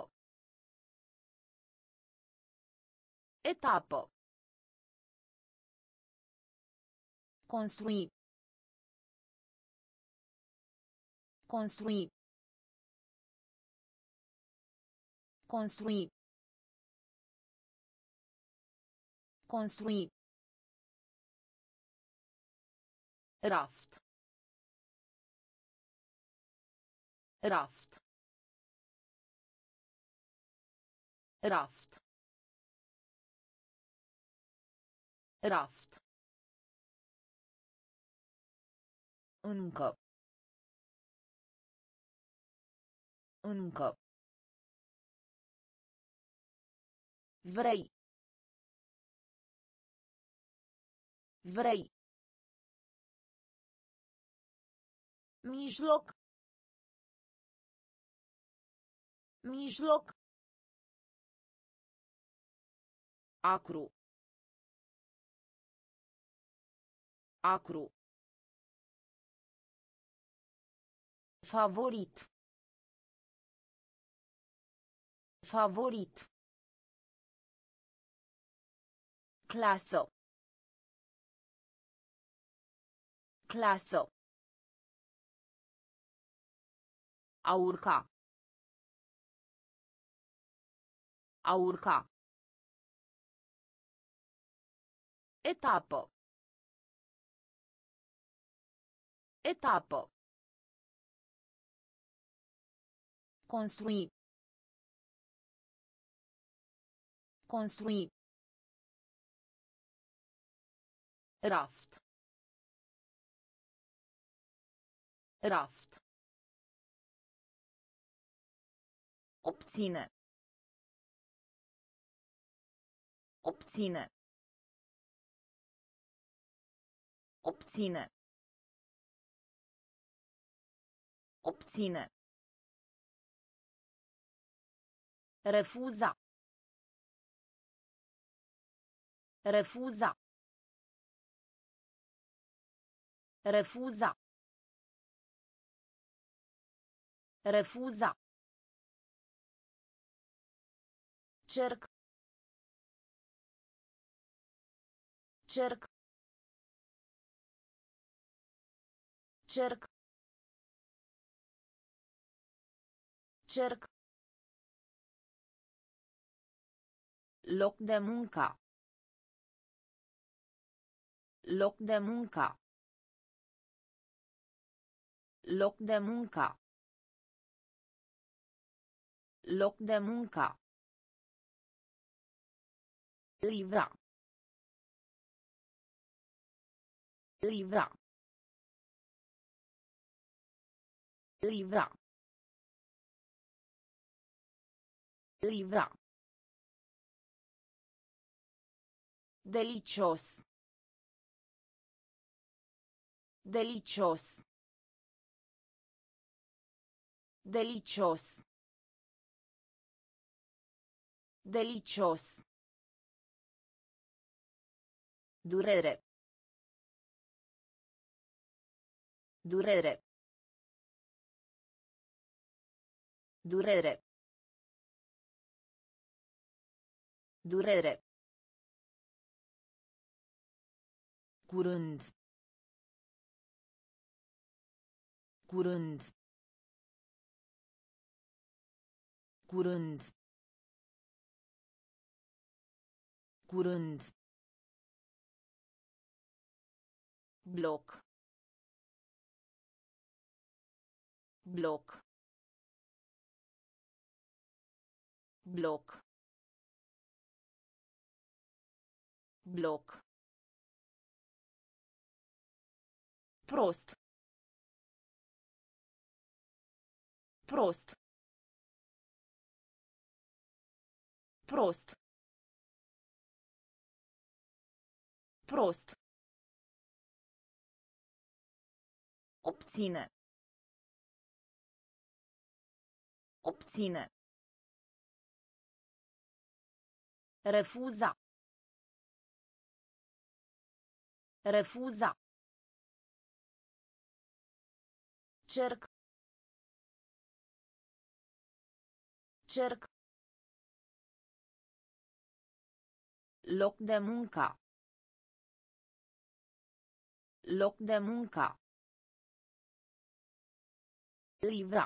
Etapă. Construi. Construi. Construi. Construi. Raft. Raft. Raft. Raft. Încă. Încă. Vrei. Vrei. Mijloc. Mijloc. Acru. Acru. Favorit. Favorit. Clasă. Clasă. A urca. A urca. Etapă. Etapă. Construi. Construi. Raft. Raft. Obține. Obține. Obține. Obține. Refuza. Refuza. Refuza. Refuza. Cerc. Cerc. Cerc. Cerc. Loc de muncă. Loc de muncă. Loc de muncă. Loc de muncă. Livra. Livra. Livra. Livra. Delicios. Delicios. Delicios. Delicios. Durere. Durere. Durere. Durere. Curând. Curând. Curând. Curând. Bloc. Bloc. Bloc. Bloc. Prost. Prost. Prost. Prost. Obține. Obține. Refuza. Refuza. Cerc. Cerc. Loc de muncă. Loc de muncă. Livra.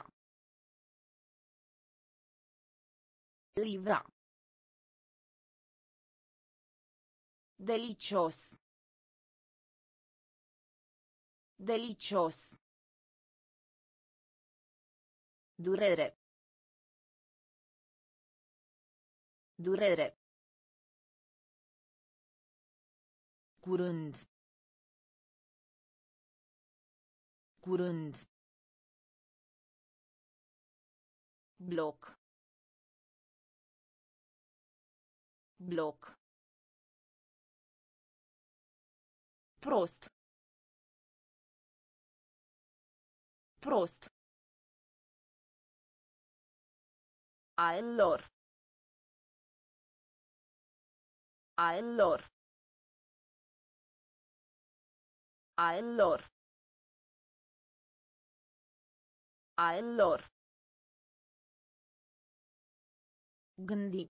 Livra. Delicios. Delicios. Durere. Durere. Curând. Curând. Bloc. Bloc. Prost. Prost. A el lor. A el lor. A el lor. A el lor. Gândi.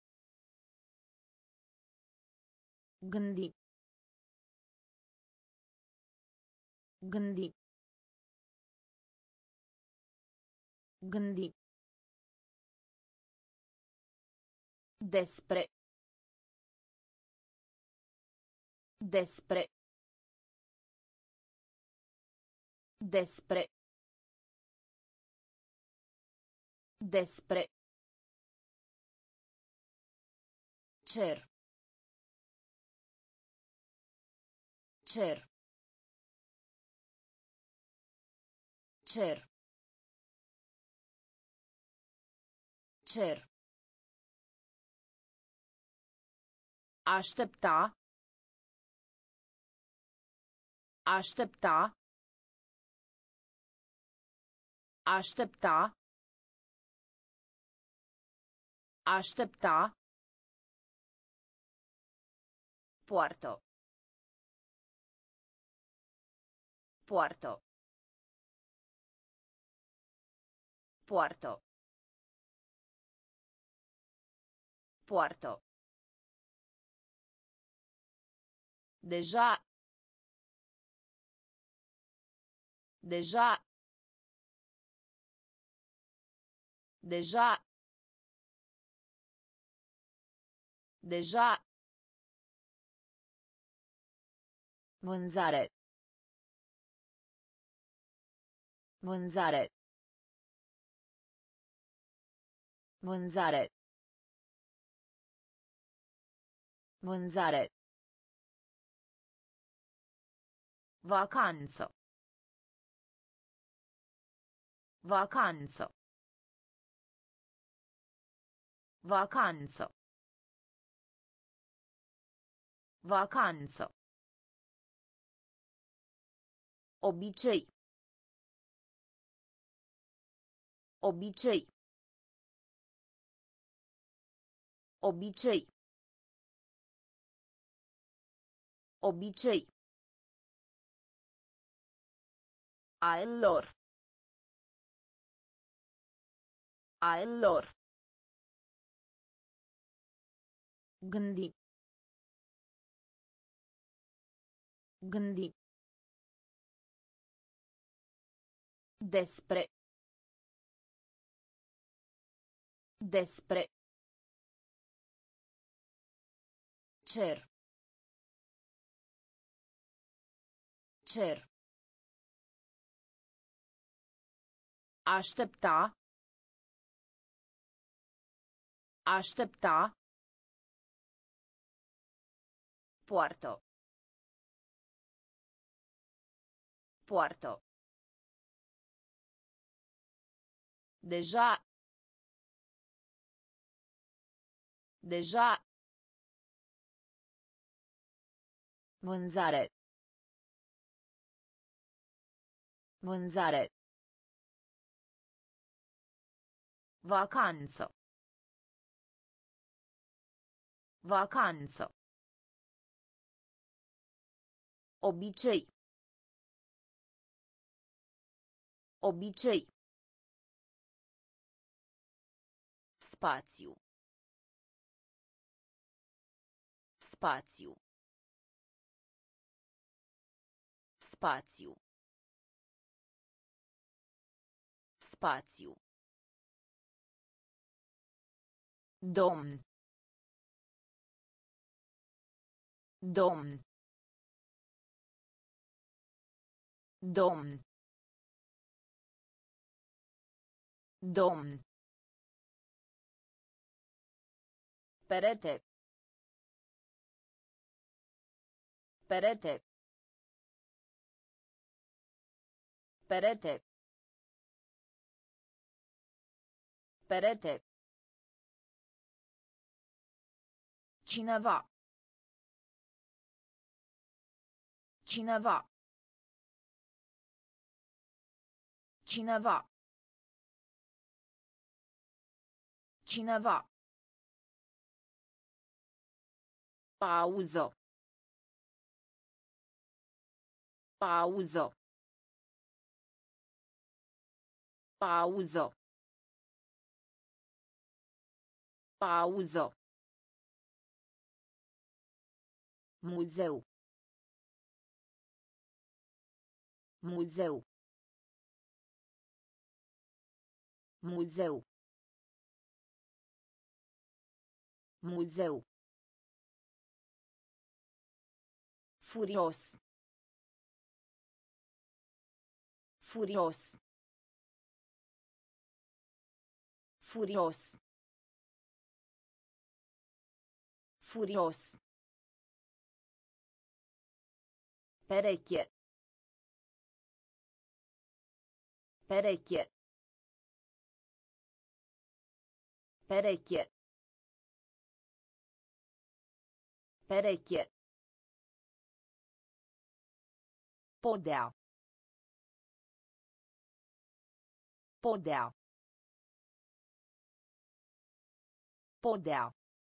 Gândi. Gândi. Gândi. Despre. Despre. Despre. Despre. Cer. Cer. Cer. Cer. Aștepta. Aștepta. Aștepta. Aștepta. Poartă. Poartă. Poartă. Poartă. Deja. Deja. Deja. Deja. Vânzare. Vânzare. Vânzare. Vânzare. Vacanță. Vacanță. Vacanță. Vacanță. Obicei. Obicei. Obicei. Obicei. A el lor. A el lor. Gândi. Gândi. Despre. Despre. Cer. Cer. Aștepta. Aștepta. Poartă. Poartă. Deja. Deja. Vânzare. Vânzare. Vacanță. Vacanță. Obicei. Obicei. Spațiu. Spațiu. Spațiu. Spațiu. Domn. Domn. Domn. Domn. Perete. Perete. Perete. Perete. Cineva. Cineva. Cineva. Cineva. Pauză. Pauză. Pauză. Pauză. Muzeu. Muzeu. Muzeu. Muzeu. Furios. Furios. Furios. Furios. Pereche. Pereche. Pereche. Pereche. Podea. Podea. Podea.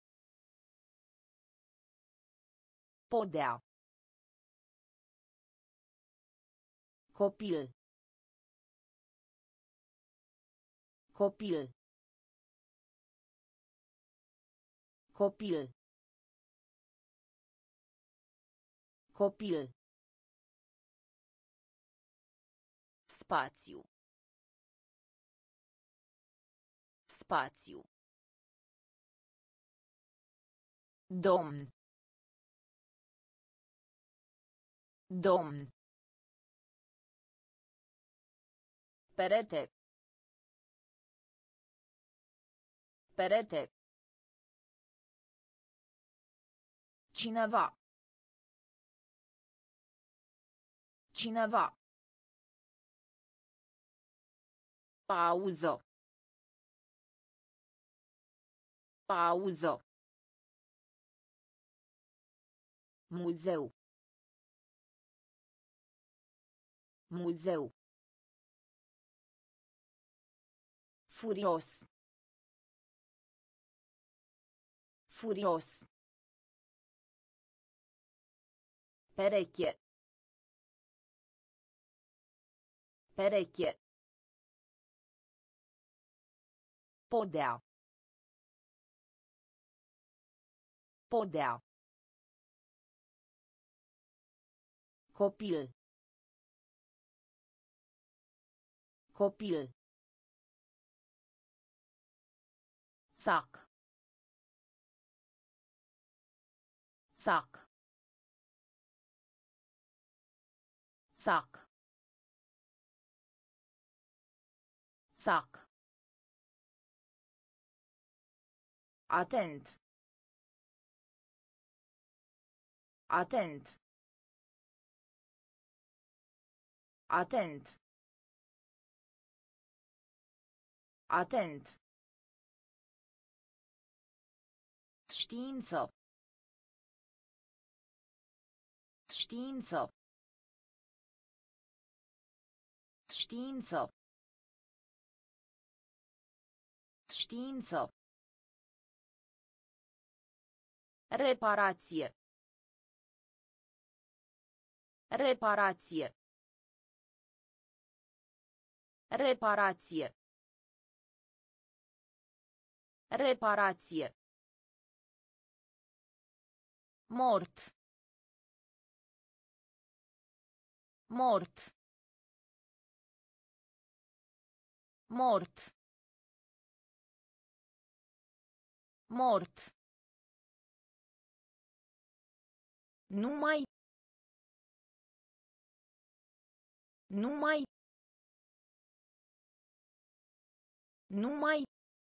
Podea. Copil. Copil. Copil. Copil. Spațiu. Spațiu. Domn. Domn. Perete. Perete. Cineva. Cineva. Pauză. Pauză. Muzeu. Muzeu. Furios. Furios. Pereche. Pereche. Podea. Podea. Copil. Copil. Sac. Sac. Sac. Sac. Atent. Atent. Atent. Atent. Știință. Știință. Știință. Știință. Reparație. Reparație. Reparație. Reparație. Mort. Mort. Mort. Mort. Numai. Numai. Numai.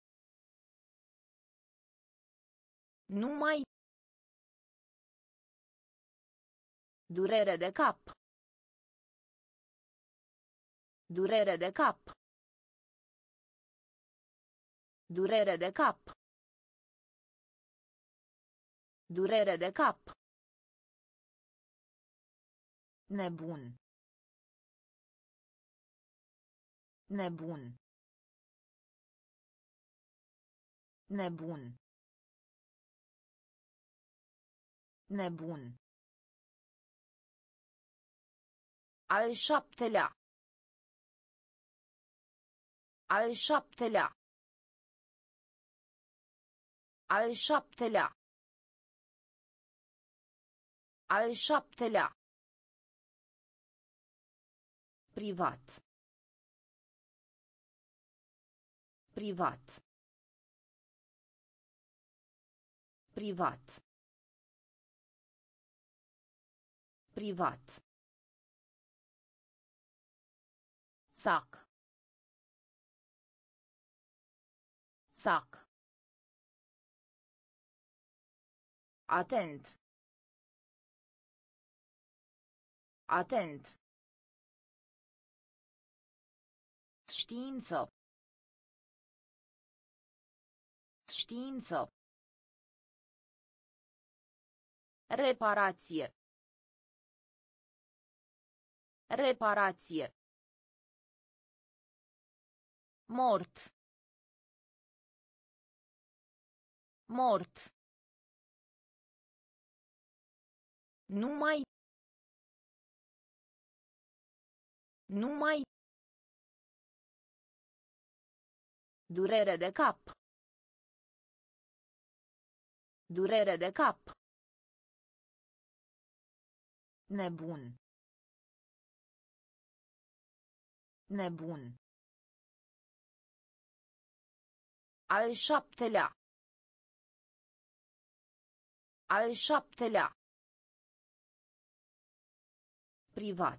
Numai. Durere de cap. Durere de cap. Durere de cap. Durere de cap. Nebun. Nebun. Nebun. Nebun. Al șaptelea. Al șaptelea. Al șaptelea. Al șaptelea. Privat. Privat. Privat. Privat. Sac. Sac. Atent. Atent. Știință. Știință. Reparație. Reparație. Mort. Mort. Numai. Numai. Durere de cap. Durere de cap. Nebun. Nebun. Al șaptelea. Al șaptelea. Privat.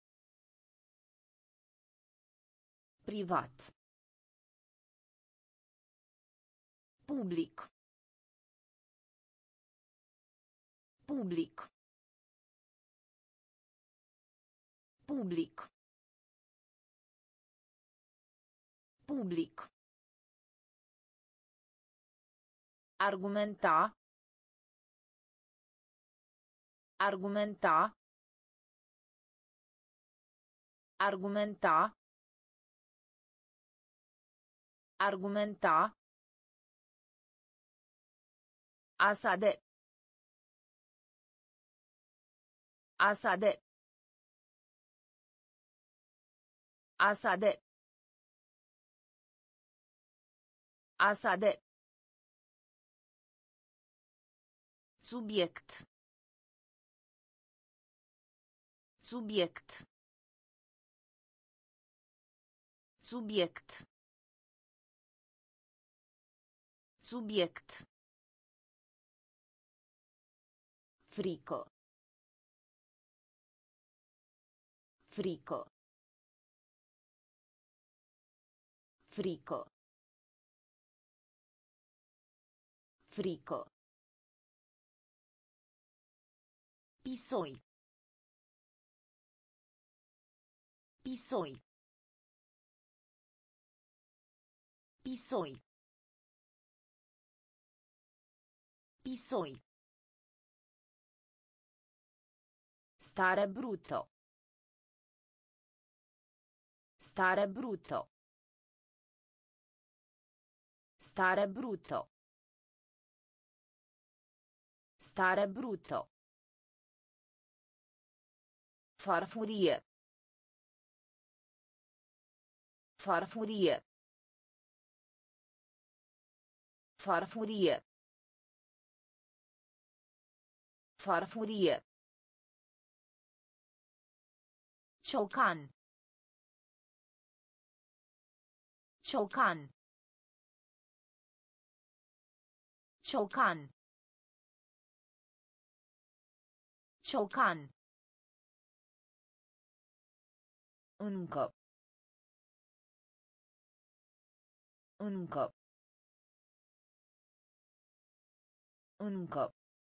Privat. Public. Public. Public. Public. Argumenta. Argumenta. Argumenta. Argumenta. Asade. Asade. Asade. Asade. Subiect. Subiect. Subiect. Subiect. Frico. Frico. Frico. Frico. Pisoi. Pisoi. Pisoi. Pisoi. Stare brutto. Stare brutto. Stare brutto. Stare brutto. Farfurie. Farfurie. Farfurie. Farfurie. Ciocan. Ciocan. Ciocan. Ciocan. Încă. Încă. Încă.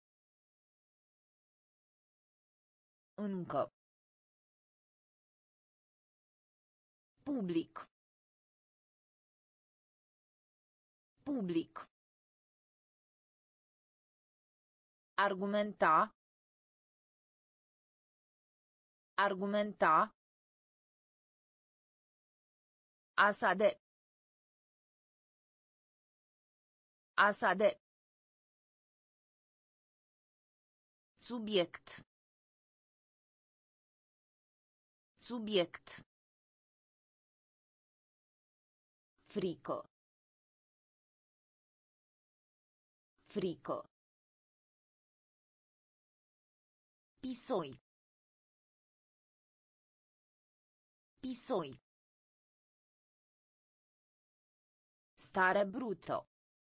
Încă. Public. Public. Argumenta. Argumenta. Asade. Asade. Subiect. Subiect. Frico. Frico. Pisoi. Pisoi. Stare brutto.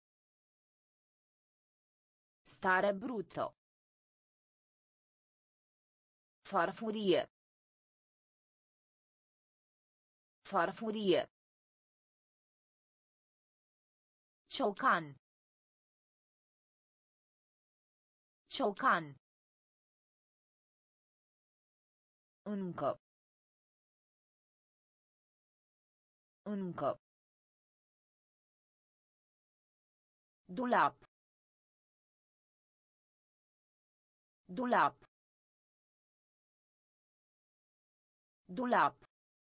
Stare brutto. Farfurie. Farfurie. Ciocan. Ciocan. Încă. Încă. Dulap. Dulap. Dulap.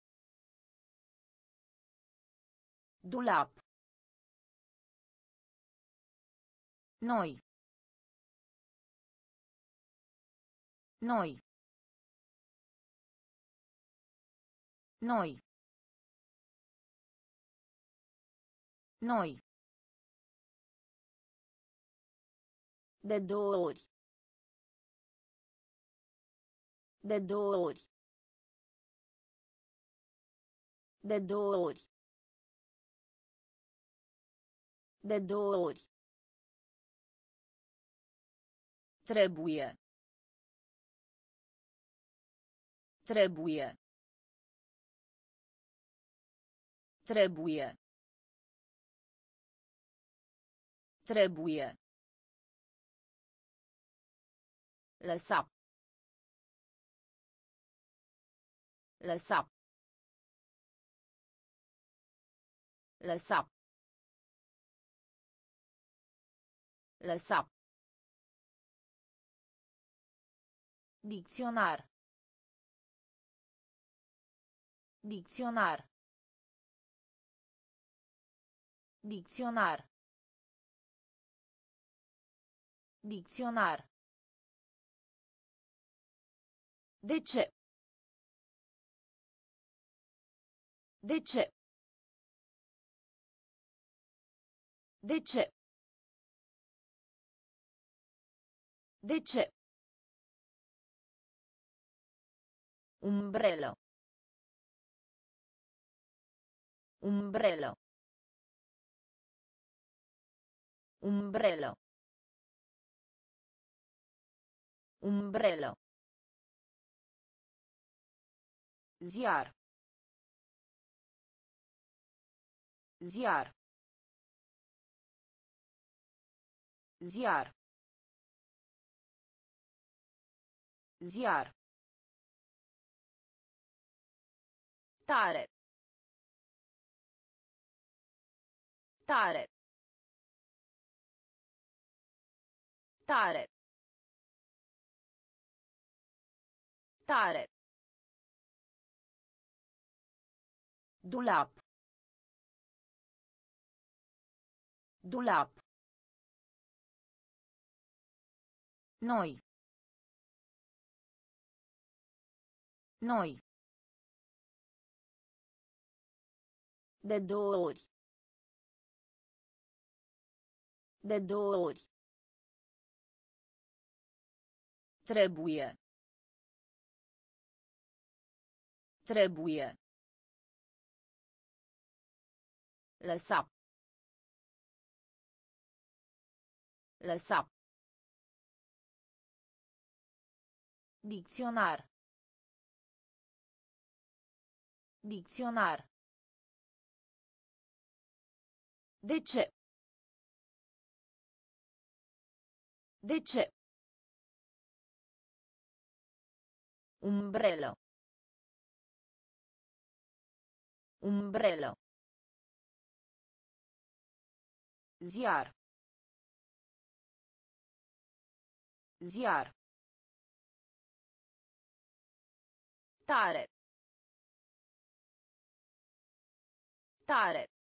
Dulap. Noi. Noi. Noi. Noi. De două ori. De două ori. De două ori. De două ori. Trebuie. Trebuie. Trebuie. Trebuie. Lăsa. Lăsa. Lăsa. Lăsa. Dicționar. Dicționar. Dicționar. Dicționar. De ce? De ce? De ce? De ce? Umbrello. Umbrello. Umbrello. Umbrello. Ziar. Ziar. Ziar. Ziar. Tare. Tare. Tare. Tare. Dulap. Dulap. Noi. Noi. De două ori. De două ori. Trebuie. Trebuie. Lăsa. Lăsa. Dicționar. Dicționar. De ce? De ce? Umbrello. Umbrello. Ziar. Ziar. Tare. Tare.